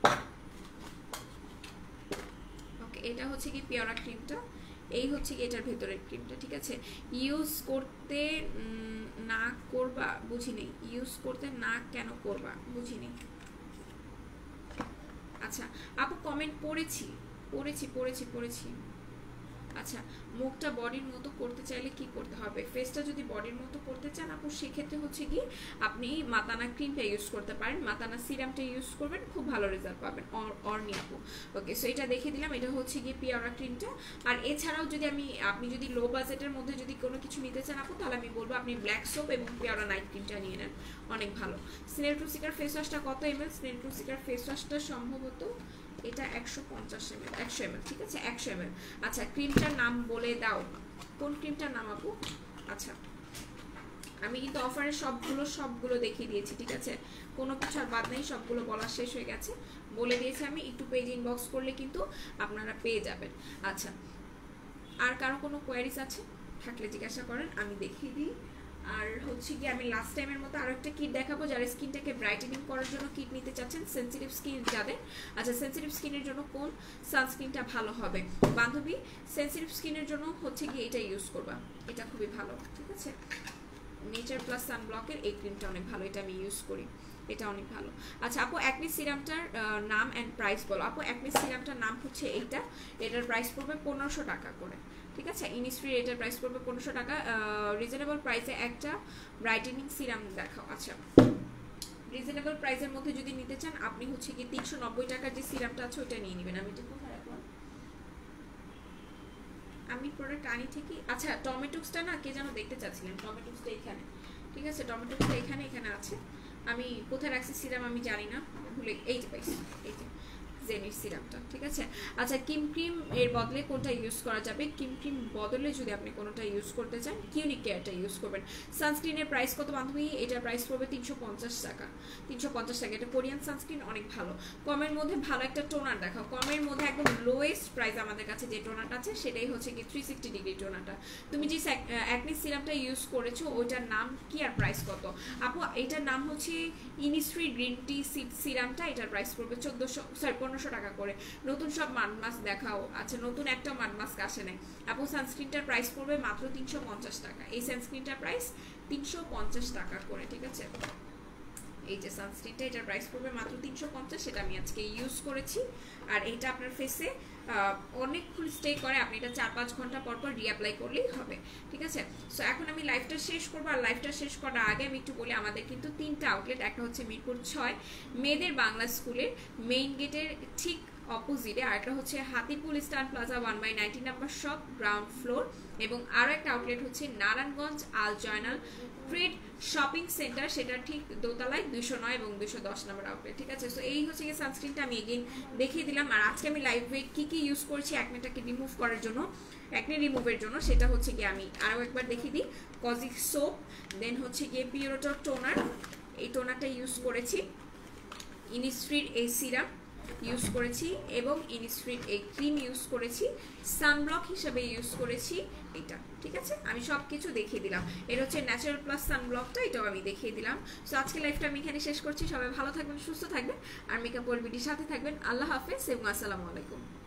ওকে, এটা হচ্ছে কি পিয়ারা ক্রিমটা, এই হচ্ছে কি এটার ভেতরের ক্রিমটা। ঠিক আছে, ইউজ করতে না করবা বুঝি নেই, ইউজ করতে না কেন করবা বুঝি নেই। আচ্ছা আপু কমেন্ট পড়েছি। আচ্ছা, মুখটা বডির মতো করতে চাইলে কি করতে হবে? ফেসটা যদি বডির মতো করতে চান আপু, সেক্ষেত্রে হচ্ছে কি আপনি মাতানা ক্রিমটা ইউজ করতে পারেন, মাতানা সিরামটা ইউজ করবেন, খুব ভালো রেজাল্ট পাবেন। অর্নি আপু, ওকে। সো এটা দেখে দিলাম, এটা হচ্ছে গিয়ে পিওরা ক্রিমটা। আর এছাড়াও যদি আপনি যদি লো বাজেটের মধ্যে যদি কোনো কিছু নিতে চান আপু, তাহলে আমি বলবো আপনি ব্ল্যাক সোপ এবং পিওরা নাইট ক্রিমটা নিয়ে নেন, অনেক ভালো। স্নেল টু সিকার ফেস ওয়াশটা কত এমএল? স্নেল টু সিকার ফেস ওয়াশটা সম্ভবত এটা 150 ml, 100 ml, ঠিক আছে, 100 ml। আচ্ছা, ক্রিমটার নাম বলে দাও, কোন ক্রিমটার নাম আপু? আচ্ছা, আমি কিন্তু অফারে সবগুলো দেখিয়ে দিয়েছি, ঠিক আছে, কোনো কিছু আর বাদ নেই, সবগুলো বলা শেষ হয়ে গেছে, বলে দিয়েছি আমি। একটু পেজ ইনবক্স করলে কিন্তু আপনারা পেয়ে যাবেন। আচ্ছা, আর কারো কোনো কোয়ারিজ আছে থাকলে জিজ্ঞাসা করেন, আমি দেখিয়ে দিই। আর হচ্ছে কি আমি লাস্ট টাইমের মতো আরো একটা কিট দেখাবো, যারা স্কিনটাকে ব্রাইটেনিং করার জন্য কিট নিতে চাচ্ছেন, সেনসিটিভ স্কিন যাদের। আচ্ছা, সেনসিটিভ স্কিনের জন্য কোন সানস্ক্রিনটা ভালো হবে বান্ধবী? সেনসিটিভ স্কিনের জন্য হচ্ছে কি এটা ইউজ করবা, এটা খুবই ভালো, ঠিক আছে। নেচার প্লাস সানব্লকের এই ক্রিমটা অনেক ভালো, এটা আমি ইউজ করি, এটা অনেক ভালো। আচ্ছা আপু, অ্যাকনি সিরামটার নাম অ্যান্ড প্রাইস বলো। আপু, অ্যাকনি সিরামটার নাম হচ্ছে এইটা, এটার প্রাইস পড়বে 1500 টাকা করে, ঠিক আছে। ইনিসফ্রি এটার প্রাইস পড়বে 1500 টাকা। রিজনেবল প্রাইসে একটা ব্রাইটেনিং সিরাম দেখাও। আচ্ছা, রিজনেবল প্রাইসের মধ্যে যদি নিতে চান আপনি হচ্ছে কি 390 টাকার যে সিরামটা আছে ওইটা নিয়ে নেবেন। আমি এটা কোথায় রাখলাম, আমি প্রোডাক্ট আনি থেকে। আচ্ছা, টমেটোক্সটা না কে যেন দেখতে চাচ্ছিলেন, টমেটোক্সটা এখানে, ঠিক আছে, টমেটোক্সটা এখানে আছে। আমি কোথায় রাখছি সিরাম আমি জানি না, ভুলে, এই যে পাইছি, এই যে জেনির সিরামটা, ঠিক আছে। আচ্ছা, ক্রিম এর বদলে কোনটা ইউজ করা যাবে? ক্রিম বদলে যদি আপনি কোনোটা ইউজ করতে চান, কিউনিক কেয়ারটা ইউজ করবেন। সানস্ক্রিনের প্রাইস কত বান্ধবী? এটার প্রাইস পড়বে 350 টাকা, 350 টাকা। এটা কোরিয়ান সানস্ক্রিন, অনেক ভালো। কমের মধ্যে ভালো একটা টোনার দেখাও, কমের মধ্যে একদম লোয়েস্ট প্রাইস আমাদের কাছে যে টোনারটা আছে সেটাই হচ্ছে কি 360 ডিগ্রি টোনারটা। তুমি যে অ্যাকনি সিরামটা ইউজ করেছো ওইটার নাম কি আর প্রাইস কত? আপু, এটার নাম হচ্ছে ইনিসফ্রি গ্রিন টি সিরামটা, এটার প্রাইস পড়বে 1500 টাকা করে। নতুন সব মাড মাস্ক দেখাও। আচ্ছা, নতুন একটা মাড মাস্ক আসে নাই আপু। সানস্ক্রিনটার প্রাইস পড়বে মাত্র 350 টাকা, এই সানস্ক্রিনটার প্রাইস 350 টাকা করে, ঠিক আছে। এই যে সানস্ক্রিনটা, এটার প্রাইস পড়বে মাত্র 350, সেটা আমি আজকে ইউজ করেছি। আর এটা আপনার ফেসে অনেকক্ষণ স্টে করে, আপনি এটা 4-5 ঘন্টা পর পর রিঅ্যাপ্লাই করলেই হবে, ঠিক আছে। সো এখন আমি লাইভটা শেষ করবো, আর লাইভটা শেষ করার আগে আমি একটু বলি, আমাদের কিন্তু 3টা আউটলেট, একটা হচ্ছে মিরপুর 6 মেয়েদের বাংলা স্কুলের মেইন গেটের ঠিক অপোজিটে, আর একটা হচ্ছে Hatirpool star plaza 1/90 number shop, ground floor, এবং আরও একটা আউটলেট হচ্ছে Narayanganj Al Joynal trade shopping centre, সেটা ঠিক দোতলায় 209 এবং 210 নম্বর আউটলেট, ঠিক আছে। সো এই হচ্ছে গিয়ে সানস্ক্রিনটা আমি এগেইন দেখিয়ে দিলাম। আর আজকে আমি লাইভে কি ইউজ করছি অ্যাকনেটাকে রিমুভ করার জন্য, অ্যাকনে রিমুভের জন্য, সেটা হচ্ছে গিয়ে আমি আরও একবার দেখিয়ে দিই। কজিক সোপ, দেন হচ্ছে গিয়ে পিওরোটর টোনার, এই টোনারটা ইউজ করেছি। ইনিসফ্রির এই সিরাম ইউজ করেছি, এবং ইনিসফ্রির এই ক্রিম ইউজ করেছি। সানব্লক হিসেবে ইউজ করেছি এটা, ঠিক আছে। আমি সব কিছু দেখিয়ে দিলাম। এটা হচ্ছে ন্যাচারাল প্লাস সানব্লকটা, এটাও আমি দেখিয়ে দিলাম। সো আজকে লাইফটা আমি এখানে শেষ করছি। সবাই ভালো থাকবেন, সুস্থ থাকবেন, আর মেকআপ ওয়ার্ল্ড বিডির সাথে থাকবেন। আল্লাহ হাফেজ এবং আসসালামু আলাইকুম।